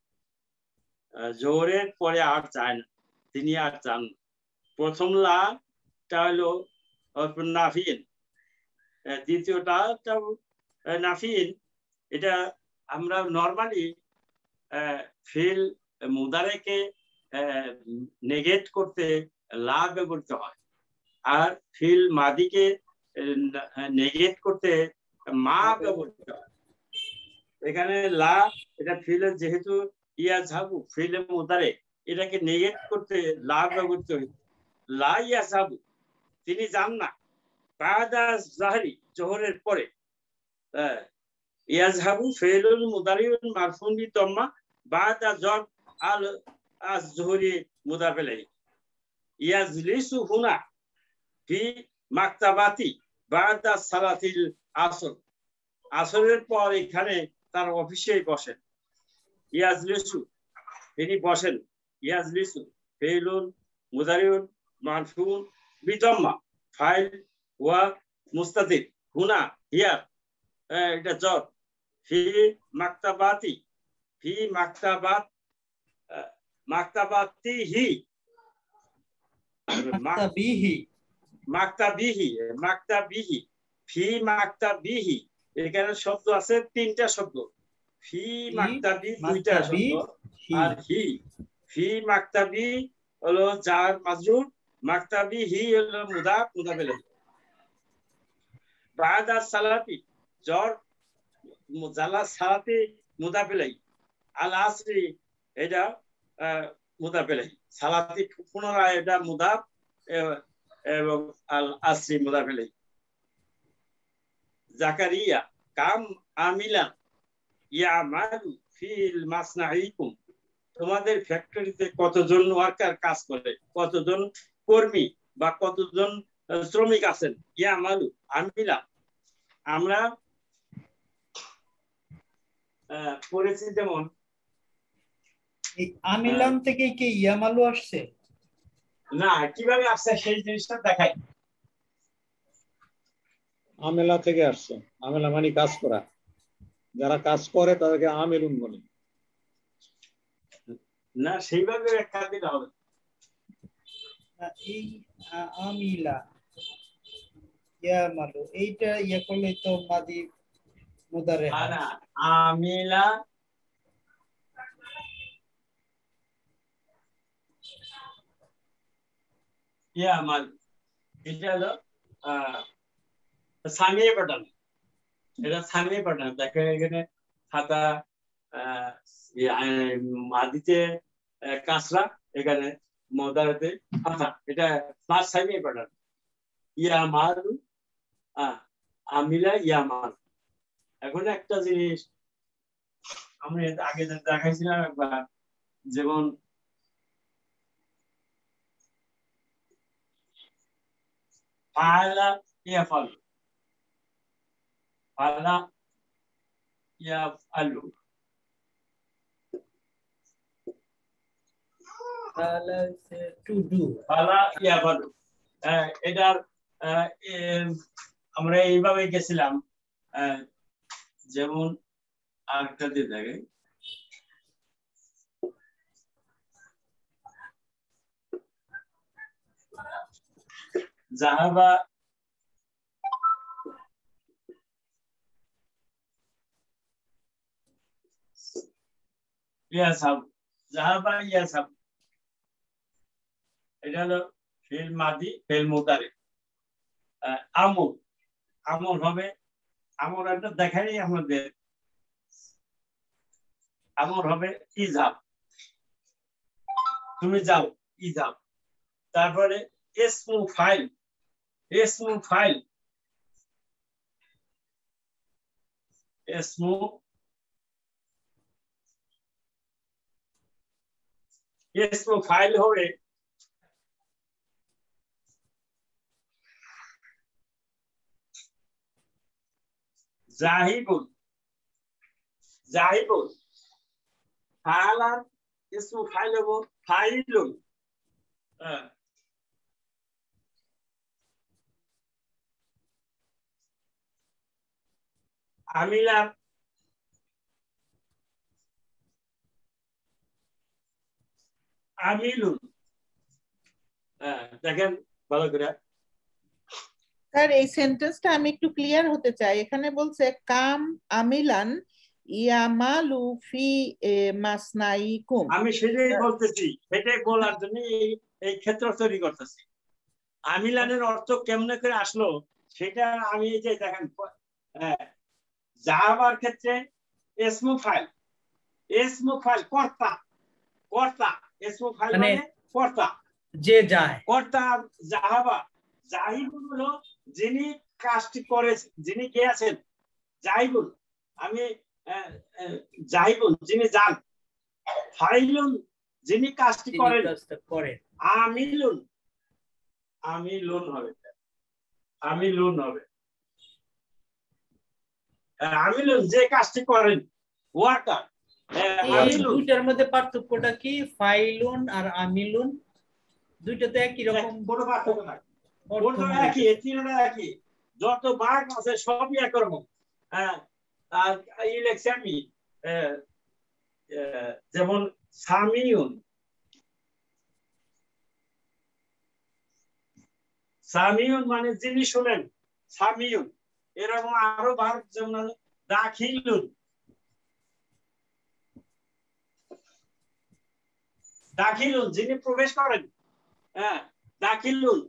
জোহরের পরে আর যায় না তিনি আর যান না প্রথম লাটা হলো নাফিন দ্বিতীয়টা নাফিন এটা আমরা নরমালি ফিল মুদারেকে নেগেট করতে লা ব্যবহৃত হয় আর ফিল মাদিকে নেগেট করতে মা ব্যবহৃত হয় এখানে লা এটা ফিলের যেহেতু ইয়াযহাবু ফিলে মুদারে এটাকে নেগেট করতে লা ব্যবহৃত হয়েছে লা ইয়াযহাবু তিনি যান না বা'দা যাহরি জোহরের পরে ইয়াযহাবু ফিলুল মুদারিউন মারফুউন বিদম্মা বা'দা জর আল আয-যুহরি মুদাফ ইলাইহি ইয়াজলিসু হুনা ফি মাকতাবাতি বা'দা সালাতিল আসর আসরের পর এখানে তার অফিসে বসেন ইয়াজলিসু তিনি বসেন ইয়াজলিসু ফিলুল মুদারিউন মারফুউন বিদম্মা ফাইল ওয়া মুস্তাতির হুনা হিয়ার এটা জর ফি মাকতাবাতি ফি মাকতাবাতিহি মাকতাবিহি ফি মাকতাবিহি এখানে শব্দ আছে তিনটা শব্দ ফি মাকতাবি দুইটা শব্দ আর হি ফি মাকতাবি হলো জার মাজরুর মাকতাবিহি হলো মুদাফ ইলাইহি বা'দা সালাতি জর মুজালা সালাতি মুদাফ ইলাইহি আল আসরি এটা মুদাফ ইলাইহি সালাতি পুনরায় এটা মুদাফ এবং আল আসরি মুদাফ ইলাইহি জাকারিয়া কাম আমিলান ইয়ামালু ফিল মাসনাইকুম তোমাদের ফ্যাক্টরিতে কতজন ওয়ার্কার কাজ করে কতজন কর্মী বা কতজন শ্রমিক আছেন ইয়ামালু আমিলা আমরা পড়েছি যেমন এই আমিলাম থেকে কি ইয়ামালু আসছে না কিভাবে আসছে সেই জিনিসটা দেখাই আমেলা থেকে আসছে আমেলা মানে কাজ করা যারা কাজ করে তাদেরকে আমেলুন বলে না সেইভাবে একটা দিতে হবে এই আমিলা ইয়ামালু এইটা ইয়া করলে তো মাদি মুদারে না আমিলা ইয়ামাল এটা হলো সামিয়ে পাঠান এটা সামিয়ে পাঠান দেখো এখানে খাতা মাদিতে কাসরা, এখানে মুদারেতে ফাতহা। এটা ফার্স্ট টাইম এই প্যাটার্ন। ইয়ামালু আমিলা ইয়ামাল। এখন একটা জিনিস আমি আগে দেখাইছিলাম একবার, যেমন ফাআলা ইয়াফালু, ফাআলা ইয়াফআলু, টু ডু, ফাআলা ইয়াফালু। এটার আমরা এইভাবে গেছিলাম, যেমন আরেকটা দিয়ে থাকে জাহাবা ইয়াসাব, জাহাবা ইয়াসাব। এটা হলো ফিল মাদি, ফিল মুদারি। আমর, আমর হবে, আমর একটা দেখাই আমাদের, আমর হবে ইজাব, তুমি যাও, ইজাব। তারপরে ইসমু ফাইল, ইসমু ফাইল, ইসমু ইসমু ফাইল হবে জাহিবুন, জাহিবুন। ফাআলার ইসমু ফাইল হবে ফাইলুন। আমিলা আমিলুন। দেখেন ভালো করে। স্যার এই সেন্টেন্সটা আমি একটু ক্লিয়ার হতে চাই। এখানে বলছে কাম আমিলান ইয়ামালু ফি মাসনাইকুম। আমি সেটাই বলতেছি, সেটাই বলার জন্য এই ক্ষেত্র তৈরি করতেছি। আমিলানের অর্থ কেমনে করে আসলো সেটা আমি এই যে দেখেন, জাহাবার ক্ষেত্রে ইসমু ফাইল, ইসমু ফাইল কর্তা, কর্তা, ইসমু ফাইল মানে কর্তা, যে যায়, কর্তা। জাহাবা, জাহিবুল হলো যিনি কাজটি করেছেন, যিনি গিয়েছেন। জাহিবুল, আমি জাহিবুল যিনি যান। ফাইলুন যিনি কাজটি করেন। আমিলুন, আমিলুন হবে, আমিলুন হবে, আমিলুন যে কাজটি করেন, ওয়ার্কার। দুইটার মধ্যে পার্থক্যটা কি? ফাইলুন আর আমিলুন দুইটাতে একই রকম, কোনো পার্থক্য নাই, একই, তিনটা একই। যত ভাগ আছে সবই একরকম। আর এই লেখছি আমি, যেমন সামিউন, সামিউন মানে যিনি শুনেন, সামিউন। এরকম আরো ভাগ, যেমন দাখিলুন, দাখিলুন যিনি প্রবেশ করেন, দাখিলুন।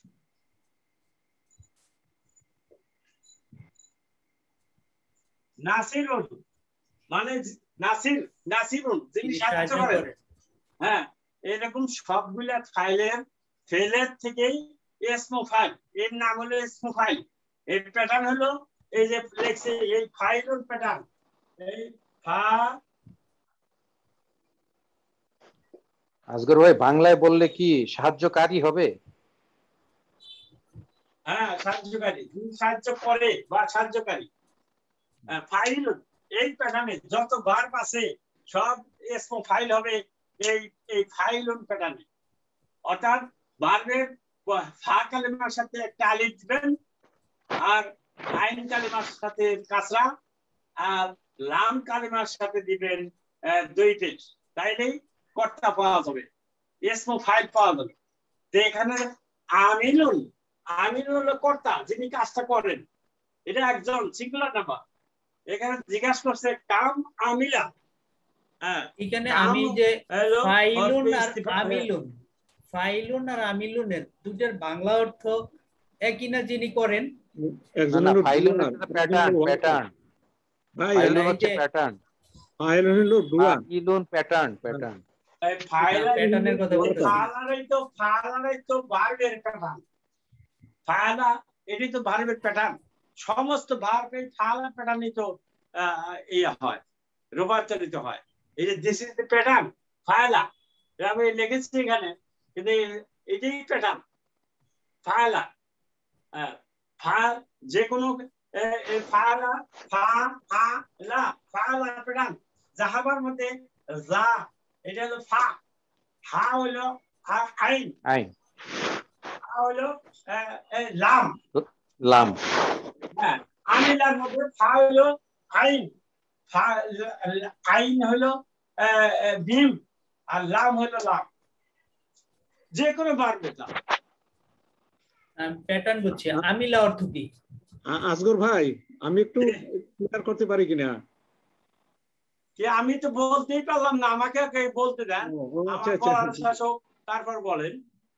নাসিরুন মানে নাসির, নাসিরুন যিনি সাহায্য করেন। এরকম সবগুলা ফাইলের ফেলের থেকেই ইসমু ফাইল, এর নাম হলো ইসমু ফাইল। এর প্যাটার্ন হলো এই যে লেখছে, এই ফাইলুন প্যাটার্ন। এই আসগর ভাই বাংলায় বললে কি সাহায্যকারী হবে? হ্যাঁ, সাহায্যকারী, যিনি সাহায্য করে বা সাহায্যকারী। ফাইলুন এই প্যাটার্নে যত ভার্ব আছে সব ইসমু ফাইল হবে এই ফাইলুন প্যাটার্নে। অর্থাৎ ভার্বের ফা কালিমার সাথে একটা আলিফ দিবেন, আর আইন কালিমার সাথে কাসরা, আর লাম কালিমার সাথে দিবেন দুই পেশ। তাইলেই কর্তা পাওয়া যাবে, ইসমু ফাইল পাওয়া যাবে। তো এখানে আমিলুন, আমিলুন হলো কর্তা যিনি কাজটা করেন। এটা একজন সিঙ্গুলার নাম্বার। এখানে জিজ্ঞাসা করছে কাম আমিলা। এখানে আমি যে ফাইলুন আর আমিলুন, ফাইলুন আর আমিলুনের দুটোর বাংলা অর্থ একই না? যিনি করেন, ফাইলুন হচ্ছে প্যাটার্ন, ফাইলুন হচ্ছে প্যাটার্ন। ফাইল হলো ডুয়া ইলুন প্যাটার্ন এই ফাইলার প্যাটার্নের কথা বলতে ফাইলারই তো ভার্বের প্যাটার্ন। ফাইলা এটাই তো ভার্বের প্যাটার্ন। সমস্ত ভার্বের ফাইলা প্যাটার্নই তো হয়, রূপান্তরিত হয়। এই যে দিস ইজ দ্য প্যাটার্ন ফাইলা, আমি লিখেছি এখানে, কিন্তু এটাই প্যাটার্ন ফাইলা। যে কোনো ফাইলা প্যাটার্ন। জাহাবার মধ্যে যা, এটা হলো ফা, হা হইলো আইন, হা হইলো লাম। হ্যাঁ, আমিলার মধ্যে ফা হইলো আইন, আইন হইলো বিম, আর লাম হইলো লাম। যে কোনো ভার্বের লাম। প্যাটার্ন বুঝছি। আমিলা অর্থ কি? আসগর ভাই, আমি একটু ক্লিয়ার করতে পারি কিনা? আমি তো বলতেই পারলাম না, আমাকে বলতে দেন। তারপর বলেন,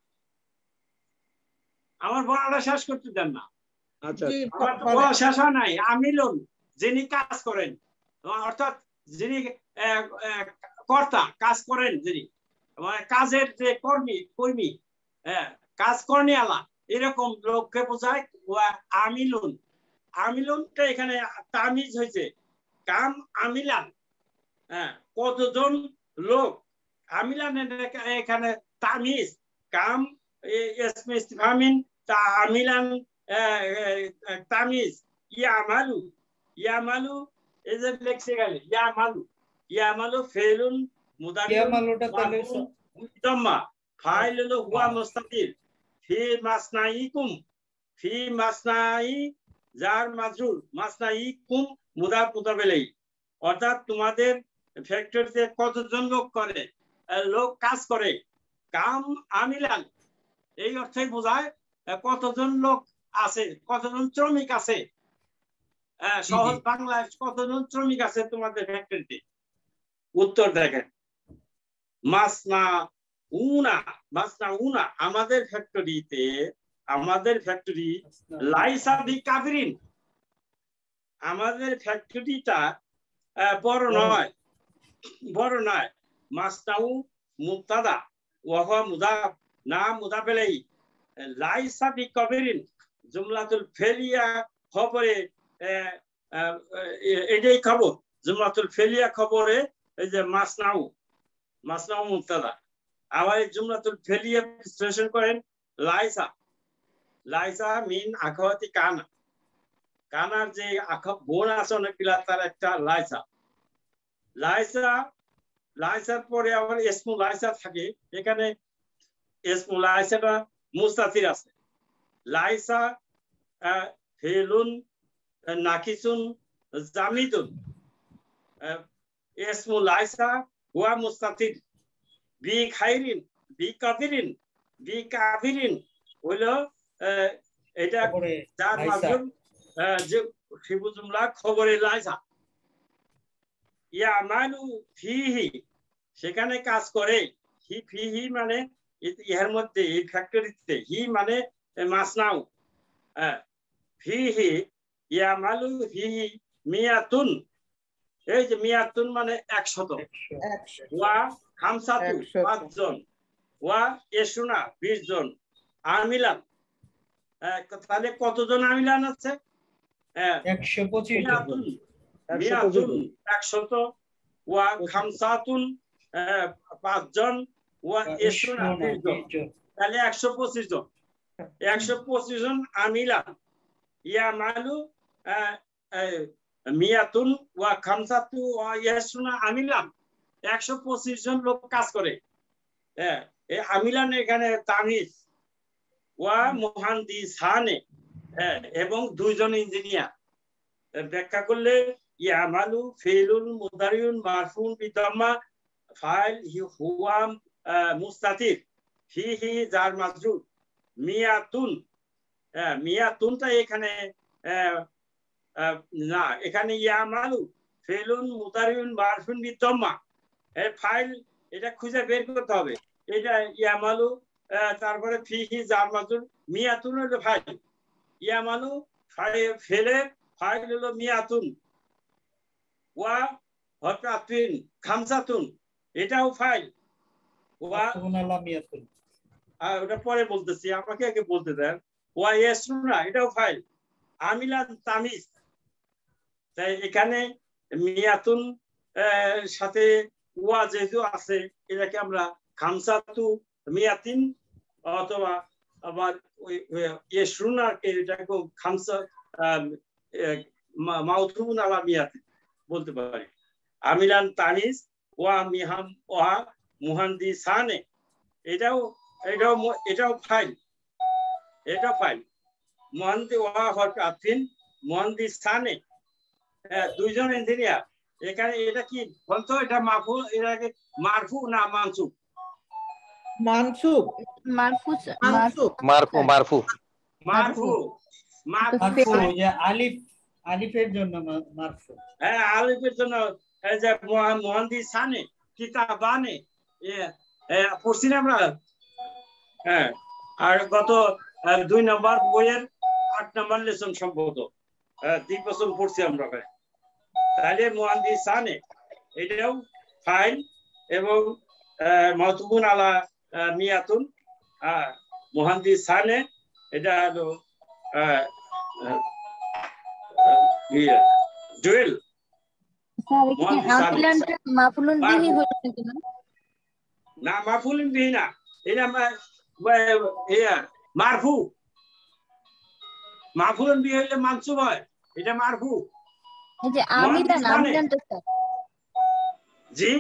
আমার বলাটা শেষ করতে দেন না। আমার তো বলা শেষ হয় নাই। আমিলুন যিনি কাজ করেন, অর্থাৎ যিনি কর্তা, কাজ করেন, যিনি কাজের যে কর্মী, কাজ কর্মী আলা, এরকম লোককে বোঝায় আমিলুন। আমিলুনটা এখানে তামিজ হয়েছে কাম আমিলান। কতজন লোক, আমিলান এখানে তামিজ, কাম ইসমে ইস্তিফহামিন আমিলান তামিজ। ইয়ামালু এই যে লেখছে গেলে ইয়ামালু ফেলুন মুদাম্মা ফাইল হলো হুয়া মুস্তাতির ফি মাসনাই যার মাজরুর মাসনাইকুম মুদাফ মুদাফ ইলাইহি। অর্থাৎ তোমাদের ফ্যাক্টরিতে কতজন লোক কাজ করে, কাম আমিলান এই অর্থে বোঝায় কতজন লোক আছে, কতজন শ্রমিক আছে। সহজ বাংলায় কতজন শ্রমিক আছে তোমাদের ফ্যাক্টরিতে? উত্তর দেখেন, মাসনা উনা আমাদের ফ্যাক্টরি লাইসা বি কাফিরিন, আমাদের ফ্যাক্টরিটা বড় নয়। মাসনাউ মুবতাদা ওয়া হুয়া মুদাফ না মুদাফ ইলাইহি। লাইসা বি কাফিরিন জুমলাতুল ফেলিয়া খবরে, এটাই খবর। জুমলাতুল ফেলিয়া খবরে এই যে মাসনাউ মুবতাদা। আবার এই জুমলাতুল ফেলিয়া বিশ্লেষণ করেন লাইসা মিন আখাওয়াতি কানার যে বোন আছে অনেকগুলা, তার একটা লাইসার পরে আবার ইসমু লাইসা থাকে। এখানে ইসমু লাইসাটা মুস্তাতির আছে। লাইসা ফেলুন নাকিসুন জামিদুন, ইসমু লাইসা হুয়া মুস্তাতির। বি কাফিরিন হইলো এটা যার মাজরুর, যে শিবু জুমলা খবরে লাইসা। ইয়ামালু ফিহি সেখানে কাজ করে, ফিহি মানে ইহার মধ্যে, এই ফ্যাক্টরিতে। হি মানে মাসনাউ, ফিহি ইয়ামালু ফিহি মিয়াতুন। এই যে মিয়াতুন মানে 100, ওয়া খামসাতু 5 জন, ওয়া ইশরুনা 20 জন, আমিলান। তাহলে কতজন আমিলান আছে? 125 জন। মিয়াতুন 100, ওয়া খামসাতুন 5 জন, ওয়া ইশরুনা 20 জন। তাহলে 125 জন। 125 জন আমিলান। ইয়ামালু মিয়াতুন ওয়া খামসাতু ওয়া ইশরুনা আমিলান। 125 জন লোক কাজ করে। এই আমিলান এখানে তামিজ। ওয়া মুহান্দিসানে, এবং 2 জন ইঞ্জিনিয়ার। ব্যাখ্যা করলে ইয়ামালু ফেলুল মুদারিউন মারফুন বিদাম্মা ফাইল হুয়া মুস্তাতির ফিহি জার মাজরুর মিয়াতুনটা এখানে না, এখানে ইয়ামালু ফেলুন মুদারিউন মারফুন বিদাম্মা ফাইল, এটা খুঁজে বের করতে হবে। এটা ইয়ামালু, তারপরে ফিহি জার মাজরুর, মিয়াতুন হলো ফাইল, ইয়ামালু ফেলে ফাইল হলো মিয়াতুন, ওয়া হরফে আতফিন খামসাতুন এটাও ফাইল ওয়া ওটা পরে বলতেছি আমাকে আগে বলতে দেন ওয়া ইয়াসরুনা এটাও ফাইল আমিলান তামিজ তাই এখানে মিয়াতুন সাথে ওয়া যেহেতু আছে এটাকে আমরা খামসাতু মিয়াতিন অথবা আবার ইয়াসরুনাকে এটাকে খামসা মাউথুন আলা মিয়াতিন বলতে পারি আমিলান তামিজ ওয়া মিহাম ওয়া মুহান্দিসানে এটাও ফাইল মুহান্দি ওয়া হরফে আতফিন মুহান্দিসানে দুইজন ইঞ্জিনিয়ার এখানে এটা কি বলতো এটা মাফুল এটাকে মারফু না মানসুব মানসুব মারফু যে আলিফের জন্য মারফু হ্যাঁ আলিফের জন্য এই যে মুহান্দিসানে কিতাবানে পড়ছি না আমরা হ্যাঁ আর গত 2 নম্বর বইয়ের 8 নম্বর লেসন সম্ভবত 3 বছর পড়ছি আমরা তাহলে মুহান্দিসানে এটাও ফাইল এবং মাউতুবুন আলা মিয়াতুন মুহান্দিসানে এটা হলো জুয়েল মাফুলুন বিহি হলো না মাফুলুন বিহি না এটা মারফু মাফুলুন বিহি হলে মানসুব হয় এটা মারফু এই যে আমিলানটা স্যার জি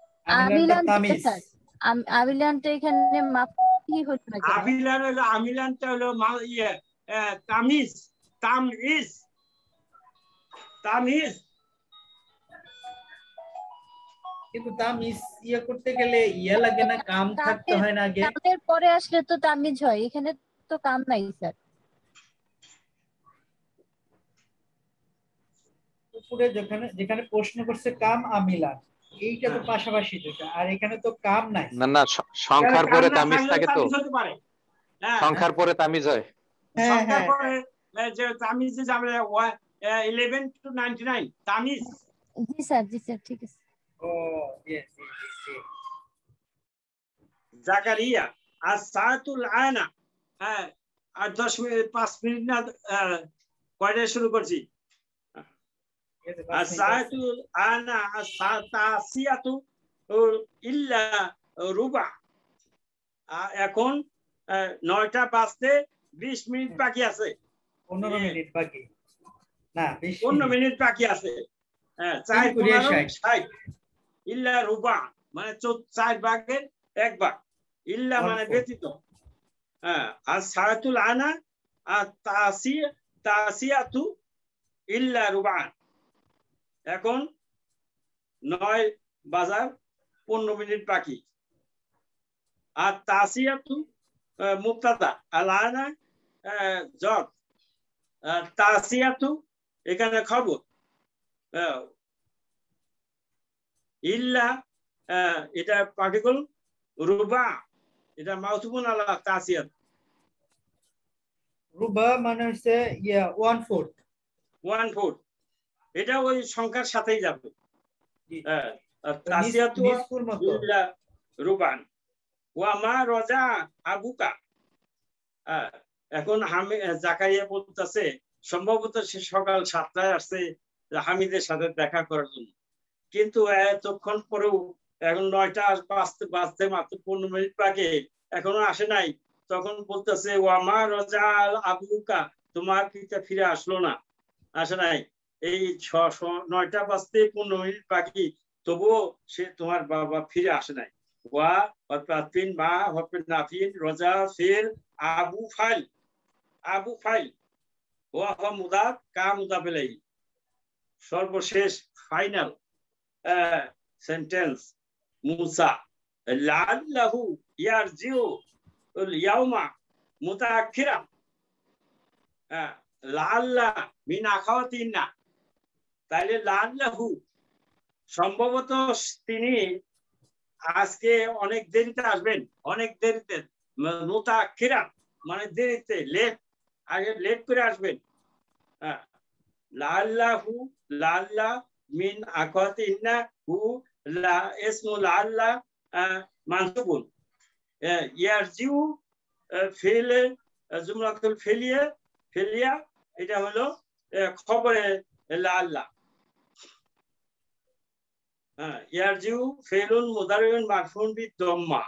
আমিলানটা এখানে মাফুল হলো না আমিলানটা হলো তামিজ কিন্তু তামিজ করতে গেলে লাগে না কাম থাকতে হয় না আগে কামের পরে আসলে তো তামিজ হয় এখানে তো কাম নাই স্যার উপরে যেখানে প্রশ্ন করছে কাম আমিলা এইটা তো পাশাপাশি দুটো আর এখানে তো কাম নাই না সংখ্যার পরে তামিজ থাকে তো সংখ্যার পরে তামিজ হয় সংখ্যার পরে যে তামিজ যে আমরা 11 to 99 তামিজ জি স্যার ঠিক আছে ও ইয়েস জাকারিয়া as-saatul aana আর 10 মিনিট 5 মিনিট না কয়টায় শুরু করছি as-saatul aana as-saatasiatu ইল্লা রুবা এখন 9টা বাজতে 20 মিনিট বাকি আছে 15 মিনিট বাকি না 15 মিনিট বাকি আছে হ্যাঁ 4 ইল্লা রুবা মানে 4 ভাগের 1 ভাগ ইল্লা মানে ব্যতীত হ্যাঁ আর সাআতুল আনা আর তাসিয়াতু ইল্লা রুবা এখন 9 বাজার 15 মিনিট বাকি আর তাসিয়াতু মুবতাদা আল আনা জব তাসিয়াতু এখানে খবর ইল্লা এটা পার্টিকল রুবা এটা মাউতুবুন আলা তাসিয়াত রুবা মানে হচ্ছে 1/4 এটা ওই সংখ্যার সাথেই যাবে তাসিয়াতু ইল্লা রুবান ওয়া মা রাজা আবুকা এখন জাকারিয়া বলতেছে সম্ভবত সে সকাল 7টায় আসছে হামিদের সাথে দেখা করার জন্য কিন্তু এতক্ষণ পরেও এখন 9টা বাজতে মাত্র 15 মিনিট বাকি এখনো আসে নাই তখন বলতেছে ও আমার রাজা আবুকা তোমার পিতা ফিরে আসলো না আসে নাই এই 9টা বাজতে 15 মিনিট বাকি তবুও সে তোমার বাবা ফিরে আসে নাই ওয়া হরফাতিন মা হরফে নাফিন রাজা ফির আবু ফাইল ওয়া মুদাফ কা মুদাফ ইলাইহি সর্বশেষ ফাইনাল সেন্টেন্স মুসা লাআল্লাহু ইয়ারজিউ ইয়াউমা মুতাআখিরা লাআল্লা মিন আখাওয়াতিনা তাইলে লাআল্লাহু সম্ভবত তিনি আজকে অনেক দেরিতে আসবেন অনেক দেরিতে মুতাআখিরা মানে দেরিতে লেট করে আসবেন লাআল্লাহু লাআল্লা মিন আকাতি ইন্না হু লা ইসমুল আল্লাহ মানসুবুন ইয়ারজিউ ফিল জুমলাতুল ফিলিয়া এটা হলো খবরে আল্লাহ ইয়ারজিউ ফিলুন মুদারিউন মারফুন বিদম্মা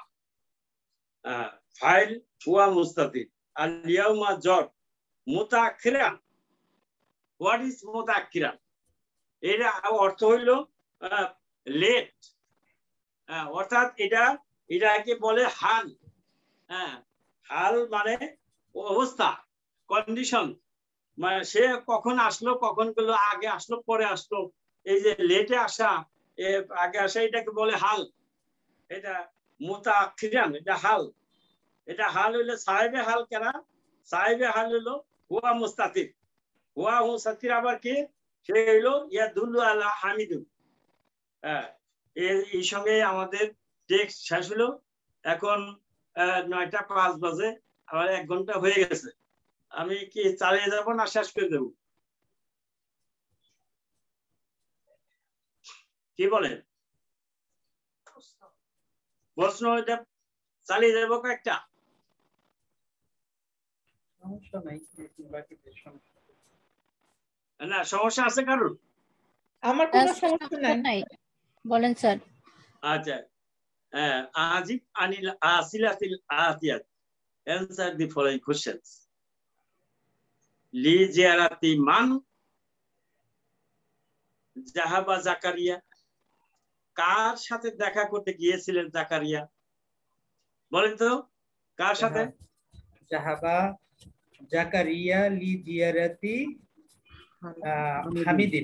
ফাইল হুয়া মুস্তাতির আল ইয়াউমা জর মুতাআখিরান হোয়াট ইজ মুতাআখিরান এর অর্থ হইল লেট অর্থাৎ এটাকে বলে হাল হাল মানে অবস্থা কন্ডিশন মানে সে কখন আসলো কখন গেল আগে আসলো পরে আসলো এই যে লেটে আসা আগে আসা এটাকে বলে হাল এটা মুতাআখিরান এটা হাল হইলো সাহেবে হাল কেনা সাহেবে হাল হইলো হুয়া মুস্তাতির হুয়া মুস্তাতির আবার কি সে হইলো ইয়াদুল্লু আলা হামিদুন এই সঙ্গে আমাদের টেক্সট শেষ হলো এখন 9:05 বাজে আবার 1 ঘন্টা হয়ে গেছে আমি কি চালিয়ে যাব না শেষ করে দেব কি বলেন প্রশ্ন এটা চালিয়ে যাব কয়েকটা সমস্যা নাই না সমস্যা আছে কারণ আমার কোনো সমস্যা নাই বলেন স্যার আচ্ছা আজিব আনিল আসিলাতিল আতিয়াত answer the following questions লি জিয়ারাতি মান জাহাবা জাকারিয়া কার সাথে দেখা করতে গিয়েছিলেন জাকারিয়া বলেন তো কার সাথে জাহাবা জাকারিয়া লি জিয়ারাতি হামিদিন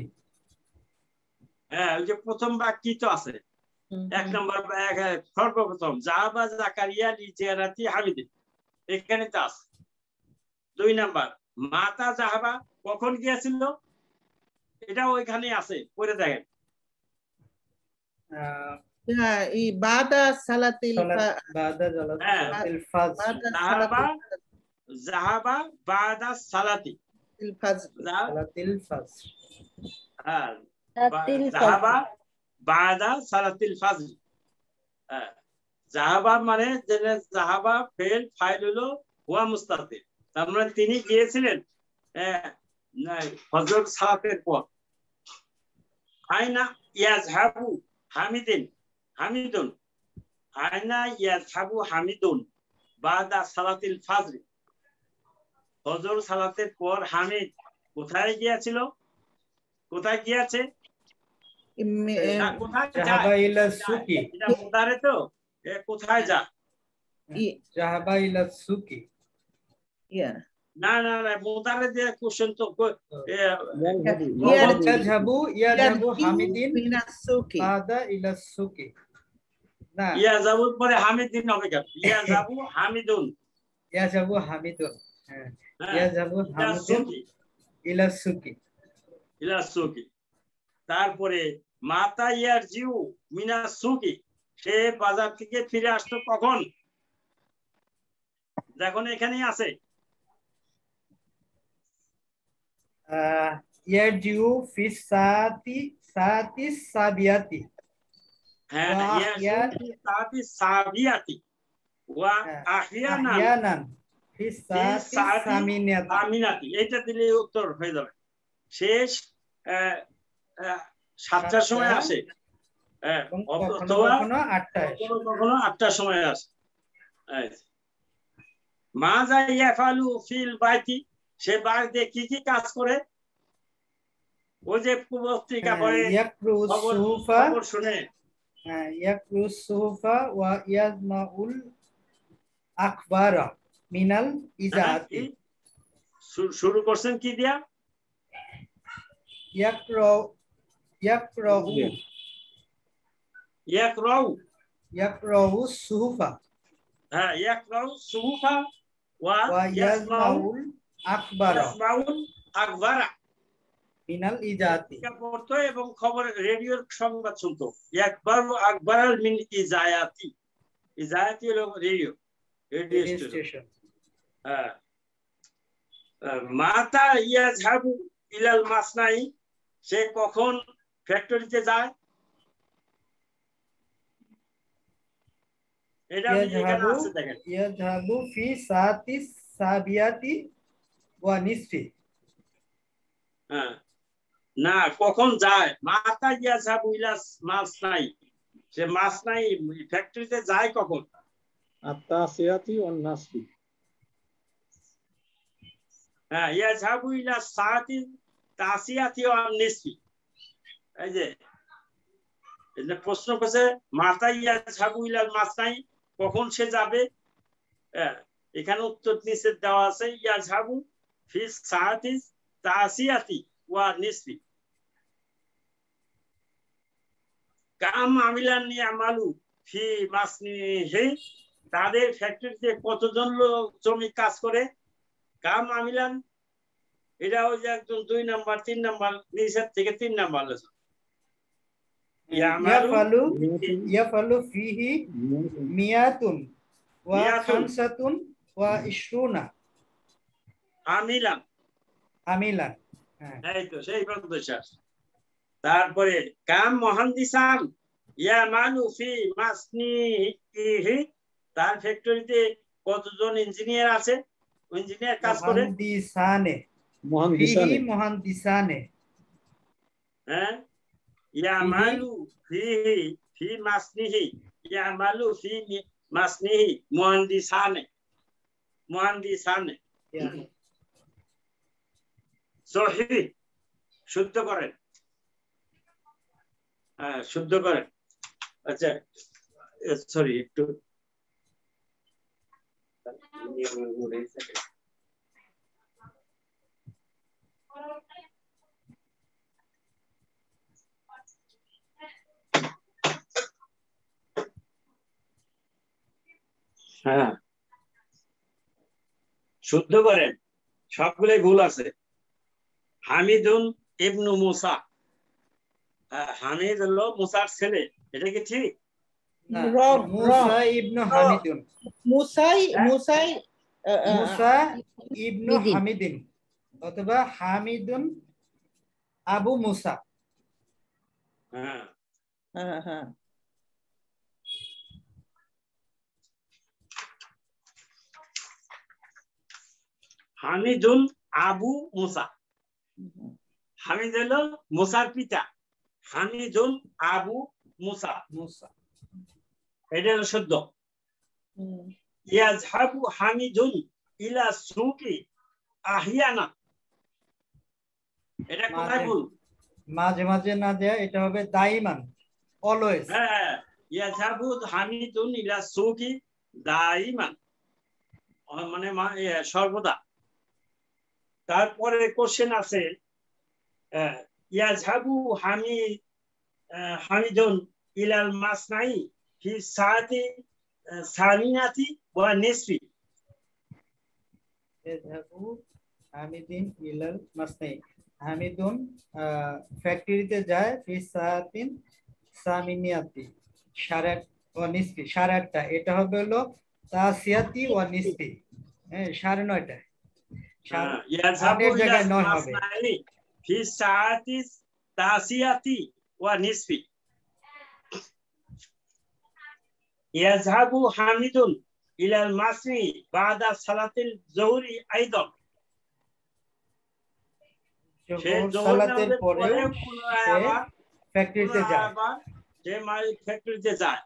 ওই যে প্রথম বাক্য তো আছে 1 নম্বর সর্বপ্রথম জাহাবা জাকারিয়া লি জিয়ারাতি হামিদিন এখানে তো আছে 2 নম্বর মাতা জাহাবা কখন গিয়েছিল এটা ওইখানে আছে পড়ে দেখেন এই বাদা সালাতিল ফাজর জাহাবা বাদা সালাতিল ফাজর জাহাবা বাদা সালাতিল ফাজর জাহাবা মানে জাহাবা ফেল ফাইল হলো হুয়া মুস্তাতির তার মানে তিনি গিয়েছিলেন ফজর সালাতের পর আইনা ইয়াজহাবু হামিদুন আইনা ইয়াজহাবু হামিদুন বাদা সালাতিল ফাজর ফজর সালাতের পর হামিদ কোথায় গিয়েছিল কোথায় গিয়েছে কোথায় জাহাবা ইলা সুকি এটা মুদারে তো কোথায় যা জাহাবা ইলা সুকি না না না মুদারে দিয়ে কোশ্চেন তো ইয়াজহাবু হামিদিন মিনাস সুকি বাদা ইলা সুকি না ইয়াজহাবু পরে হামিদিন হবে কেন ইয়াজহাবু হামিদুন হ্যাঁ ইয়াজহাবু হামিদুন ইলা সুকি তারপরে মাতা ইয়ারজিউ মিনাস সুকি সে বাজার থেকে ফিরে আসতো কখন দেখুন এখানেই আছে ইয়ারজিউ ফি সাতি সাবিয়াতি হ্যাঁ ইয়ারজিউ ফি সাতি সাবিয়াতি ওয়া আহয়ানান ফি সাতি সামিনাতি এটা দিলে উত্তর হয়ে যাবে শেষ 7টার সময় আসে কখনো 8টার সময় আসে মাজা ইয়াফালু ফিল বাইতি সে বাড়িতে কি কি কাজ করে ওই যে পত্রিকা পড়ে খবর শুনে ইয়াকরু সুহুফা ওয়া ইয়াজমাউল আখবারা মিনাল ইজাতি শুরু করছেন কি দিয়া ইয়াকরাউ সুহুফা হ্যাঁ ইয়াকরাউ সুহুফা ওয়া ইয়াজমাউল আখবারা মিনাল ইজাতি পড়তো এবং খবর রেডিওর সংবাদ শুনতো আকবর মিন ইজায়াতি হলো রেডিও স্টেশন মাতা ইয়াজহাবু ইলাল মাসনাই সে কখন ফ্যাক্টরিতে যায় এটা এখানে আছে দেখেন ইয়াযহাবু ফি সাআতি সাবিয়াতি ওয়া নিসফি হ্যাঁ না কখন যায় মাতা ইয়াযহাবু ইলা মাসনাই সে মাসনাই ফ্যাক্টরিতে যায় কখন আত-তাসিয়াতি ওয়ান নাসফি হ্যাঁ ইয়াযহাবু ইলা সাআতি তাসিয়াতি ওয়ান নিসফি এই যে প্রশ্ন করছে মাতা ইয়াযহাবু ইলা মাসনাই কখন সে যাবে এখানে উত্তর নিচে দেওয়া আছে ইয়াযহাবু ফি সাআতি তাসিয়াতি ওয়া নিসফি কাম আমিলান ইয়ামালু ফি মাসনিহি তাদের ফ্যাক্টরিতে কতজন লোক শ্রমিক কাজ করে কাম আমিলান এটা ওই যে একদম 2 নাম্বার 3 নাম্বার নিচের থেকে 3 নাম্বার লেখা ইয়াফালু ফিহি মিয়াতুন ওয়া খামসাতুন ওয়া ইশরুনা আমিলান এই তো সেই পর্যন্ত শেষ তারপরে কাম মুহান্দিসান ইয়ামালু ফি মাসনিহি তার ফ্যাক্টরিতে কতজন ইঞ্জিনিয়ার আছে ইঞ্জিনিয়ার কাজ করে মুহান্দিসানে হ্যাঁ ইয়ামালু ফিহি ফি মাসনিহি ইয়ামালু ফি মাসনিহি মুহান্দিসানে সহি শুদ্ধ করেন হ্যাঁ শুদ্ধ করেন আচ্ছা সরি একটু হ্যাঁ শুদ্ধ করেন সবগুলোই ভুল আছে হামিদুন ইবনু মুসা হামিদ হলো মুসার ছেলে এটা কি ঠিক মুসা ইবনু হামিদুন মুসা ইবনু হামিদিন অথবা হামিদুন আবু মুসা হ্যাঁ হ্যাঁ হ্যাঁ হামিদুন আবু মুসা হামিদ হলো মুসার পিতা হামিদুন আবু মুসা এটা হলো শুদ্ধ ইয়াযহাবু হামিদুন ইলা সুকি আহিয়ানা এটা কোথায় ভুল মাঝে মাঝে না দেয়া এটা হবে দাইমান অলওয়েজ হ্যাঁ ইয়াযহাবু হামিদুন ইলা সুকি দাইমান মানে সর্বদা তারপরে কোশ্চেন আছে ইয়াযহাবু হামিদুন ইলাল মাসনাই ফি সাআতি সামিনাতি ওয়া নিসফি ইয়াযহাবু হামিদিন ইলাল মাসনাই হামিদুন ফ্যাক্টরিতে যায় ফি সাআতিন সামিনিয়াতি 8:30 ওয়া নিসফি 8:30 এটা হবে হলো তাসিয়াতি ওয়া নিসফি 9:30 ইয়াযহাবু ইলাল মাসনাই ফি সাআতি তাসিয়াতি ওয়া নিসফি ইয়াযহাবু হামিদুন ইলাল মাসনি বাদা সালাতিল যুহরি আইদান সালাতের পরে ফ্যাক্টরিতে যায় যে মালিক ফ্যাক্টরিতে যায়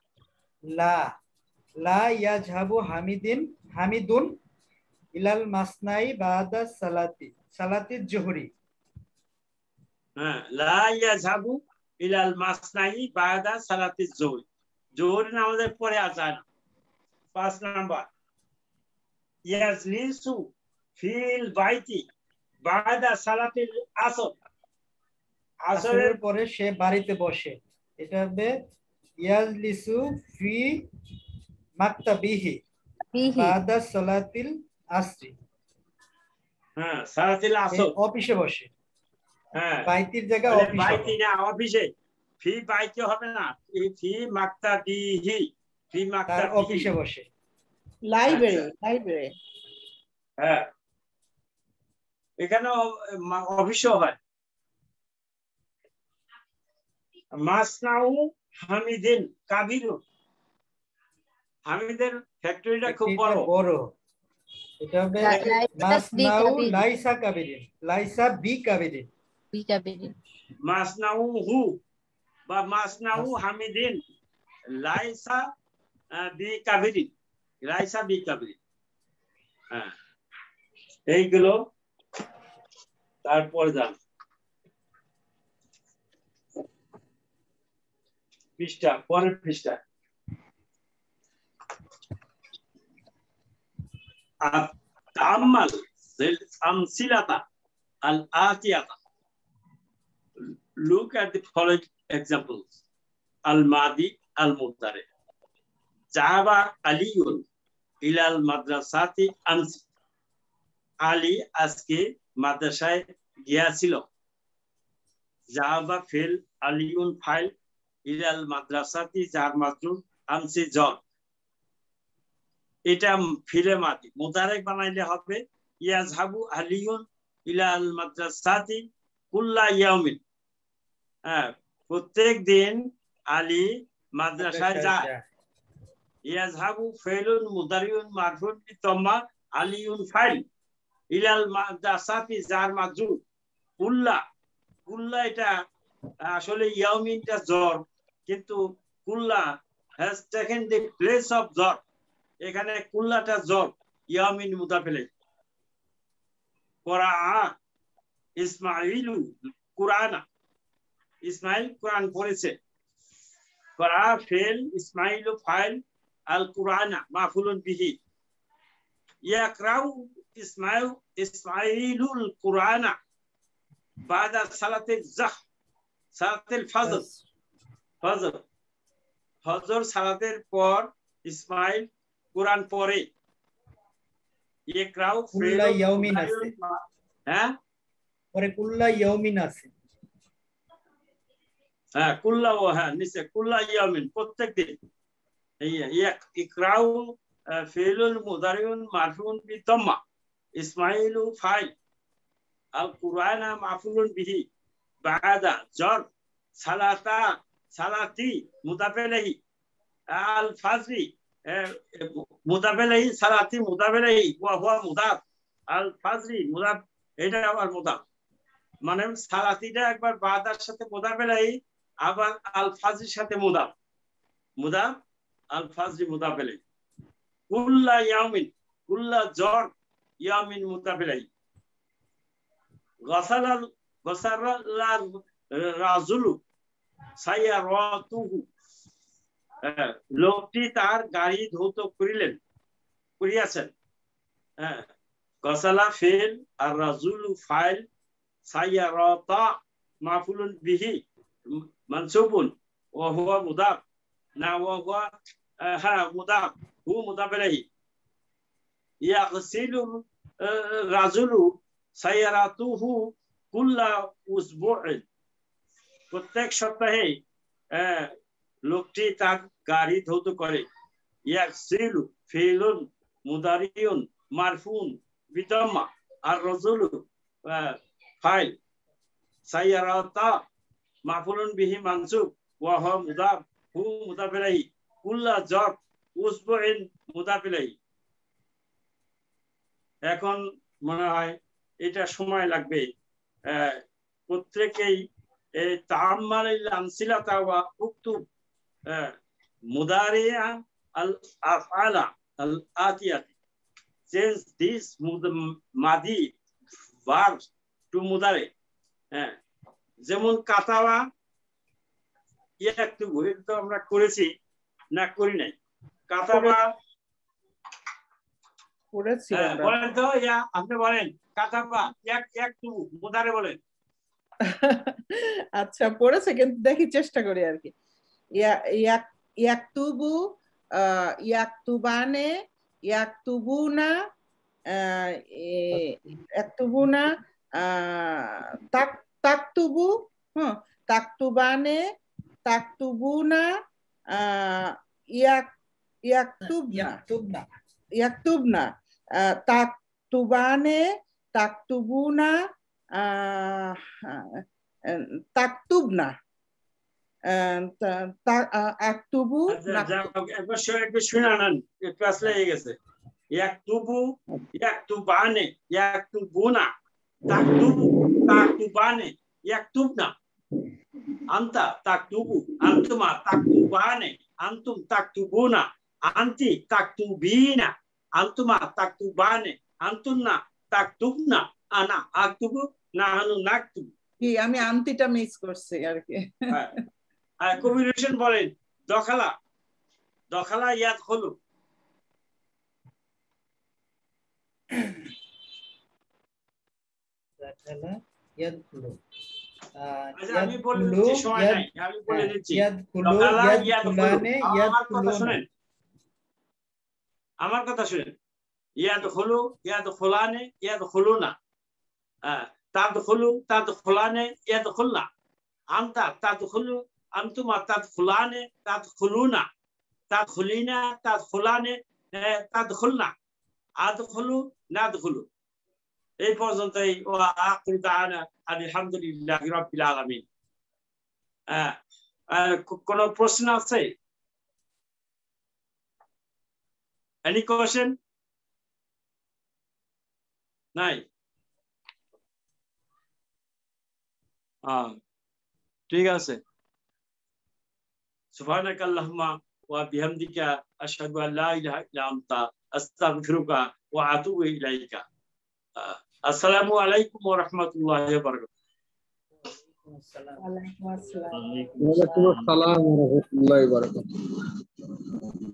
লা ইয়াযহাবু হামিদুন ইলাল মাসনাই বাদা সালাতিল যুহরি হ্যাঁ লা ইয়াযহাবু ইলাল মাসনাই বাদা সালাতিল যুহরি জোহরের নামাজের পরে আজান 5 নাম্বার ইয়াজলিসু ফিল বাইতি বাদা সালাতিল আসর আসরের পরে সে বাড়িতে বসে এটা হবে ইয়াজলিসু ফি মাকতাবিহি বাদা সালাতিল আসরি হ্যাঁ সালাতিল আসর অফিসে বসে হ্যাঁ বাইতির জায়গায় অফিসে বাইতি না অফিসে ফি বাইতে হবে না ফি মাকতাবিহি ফি মাকতাবিহি অফিসে বসে লাইব্রেরি হ্যাঁ এখানে অফিসও হয় মাসনাউ হামিদিন কাবিরুন। হামিদের ফ্যাক্টরিটা খুব বড়। এটা হবে মাসনাউ লাইসা কাবিরিন, লাইসা বি কাবিরিন। মাসনাউ হু বা মাসনাউ হামিদিন লাইসা বি কাবিরিন, লাইসা বি কাবিরিন। হ্যাঁ, এইগুলো। তারপর যান পৃষ্ঠা, পরের পৃষ্ঠা। তাআম্মাল আমসিলাতা আল আতিয়াতা। Look at the following examples. Al Madi, Al Mudari. Jahaba Aliyun ilal madrasati amsi. Ali aske madrasaয় গিয়েছিল। Jahaba fil Aliyun file ilal madrasati jar মাজরুর আমসি জন। এটা ফিলে মাদি, মুদারেক বানাইলে হবে ইয়াজহাবু আলিয়ুন ইলাল মাদ্রাসাতি কুল্লা ইয়াউমিন। প্রত্যেক দিন আলী মাদ্রাসায় যায়। ইয়াজহাবু ফাইলুন মুদারিউন মারফুন বিতম্মা আলিয়ুন ফাইল ইলাল মাদ্রাসাতি জার মাজরুর কুল্লা। কুল্লা এটা আসলে ইয়াউমিনটা জ্বর, কিন্তু কুল্লা has taken the place of জ্বর। এখানে কুল্লাটা জ্বর, ইয়ামিন মুদাফেলে। কোরআ ইসমাইলু কুরআনা, ইসমাইল কোরআন পড়েছে। কোরআ ফেল ইসমাইলু ফাইল আল কুরআনা মাফুলুন বিহি। ইয়াকরাউ ইসমাইলুল কুরআনা বাদা সালাতিল যাহ সালাতিল ফজর। ফজর সালাতের পর ইসমাইল কুরআন পড়ে। ইকরাউ কুল্লা ইয়াউমিন আছে। হ্যাঁ, পরে কুল্লা ইয়াউমিন আছে। হ্যাঁ, কুল্লা ও হ্যাঁ নিচে কুল্লা ইয়াউমিন প্রত্যেক দিন। ইকরাউ ফিলুল মুদারিউন মারফুন বিতাম্মা ইসমাইলু ফাইল আল কুরআনা মাফুলুন বিহি বাদা জর সালাতা সালাতি মুদাফেলাহি আল ফাজরি মুদাফেলাহি সালাতি মুদাফেলাহি ওয়া হুয়া মুদাফ আল ফাজরি মুদাফ। এটা আবার মুদাফ, মানে সালাতিটা একবার বাদার সাথে মুদাফেলাহি, আবার আল ফাজরির সাথে মুদাফ। মুদাফ আল ফাজরি মুদাফেলাহি। কুল্লা ইয়াউমিন, কুল্লা জর ইয়াউমিন মুদাফেলাহি। গসালাল গসালাল রাজুলু সাইয়ারাতুহু। লোকটি তার গাড়ি ধৌত করিয়াছেন। হ্যাঁ, গসালা ফেল আর রাজুলু ফাইল সাইয়ারাতা মাফুলুন বিহি মানসুবুন ওয়া হুয়া মুদাফ। না ওয়া হুয়া হ্যাঁ মুদাফ, হু মুদাফ ইলাইহি। ইয়াগসিলু রাজুলু সাইয়ারাতুহু কুল্লা উসবুইন। প্রত্যেক সপ্তাহে লোকটি তার গাড়ি ধৌত করে। ইয়াগসিলু ফিলুন মুদারিউন মারফুন বিতাম্মা আর রাজুলু ফাইল সাইয়ারাতা মাফুলুন বিহি মানসুব ওয়া হুয়া মুদাফ, হু মুদাফ ইলাইহি। কুল্লা জর উসবুইন মুদাফ ইলাইহি। এখন মনে হয় এটা সময় লাগবে। প্রত্যেকেই তাআম্মাল আমসিলাতা ওয়া উক্তুব মুদারিআ আল আফআলা আল আতিয়াতি। Change this madi verb to mudari. যেমন কাতাবা একটু ঘুরে তো আমরা করেছি না করি নাই। কাতাবা করেছি বলেন তো, আপনি বলেন কাতাবা একটু মুদারে বলেন। আচ্ছা, পড়েছে কিন্তু দেখি চেষ্টা করি আর কি। ইয়াকতুবু, ইয়াকতুবানে, ইয়াকতুবুনা, ইয়াকতুবুনা, তাকতুবু, তাকতুবানে, তাকতুবুনা, ইয়াকতুবনা, ইয়াকতুবনা, তাকতুবানে, তাকতুবুনা, তাকতুবনা, আকতুবু একটু শুনে নেন, একটু আসলে হয়ে গেছে। ইয়াকতুবু, ইয়াকতুবানে, ইয়াকতুবুনা, তাকতুবু, তাকতুবানে, ইয়াকতুবনা, আনতা তাকতুবু, আনতুমা তাকতুবানে, আনতুম তাকতুবুনা, আনতি তাকতুবিনা, আনতুমা তাকতুবানে, আনতুন্না তাকতুবনা, আনা আকতুবু, নাহানু নাকতুবু। কি আমি আন্তিটা মিস করছি আর কি। কম্বিনেশন বলেন। দখালা, দখালা ইয়াদখুলু। দখালা ইয়াদখুলু। আমি বলে দিচ্ছি, সময় নাই, আমি বলে দিচ্ছি। দখালা ইয়াদখুলু। আমার কথা শুনেন, আমার কথা শুনেন। ইয়াদখুলু, ইয়াদখুলানে, ইয়াদখুলুনা, তাদখুলু, তাদখুলানে, ইয়াদখুলনা, আনতা তাদখুলু, আনতুমা তাদখুলানে, তাদখুলুনা, তাদখুলিনা, তাদখুলানে, তাদখুলনা, আদখুলু, নাদখুলু। এই পর্যন্তই। ওয়া আখিরু দাওয়ানা আলহামদুলিল্লাহি রাব্বিল আলামিন। কোন প্রশ্ন আছে? Any question? নাই? ঠিক আছে। সুবহানাকাল্লাহুম্মা ওয়া বিহামদিকা আশহাদু আল লা ইলাহা ইল্লা আনতা আস্তাগফিরুকা ওয়া আতুবু ইলাইকা। আসসালামু আলাইকুম ওয়া রাহমাতুল্লাহি ওয়া বারাকাতুহু। ওয়া আলাইকুম আসসালাম। ওয়া আলাইকুম আসসালাম ওয়া রাহমাতুল্লাহি ওয়া বারাকাতুহু।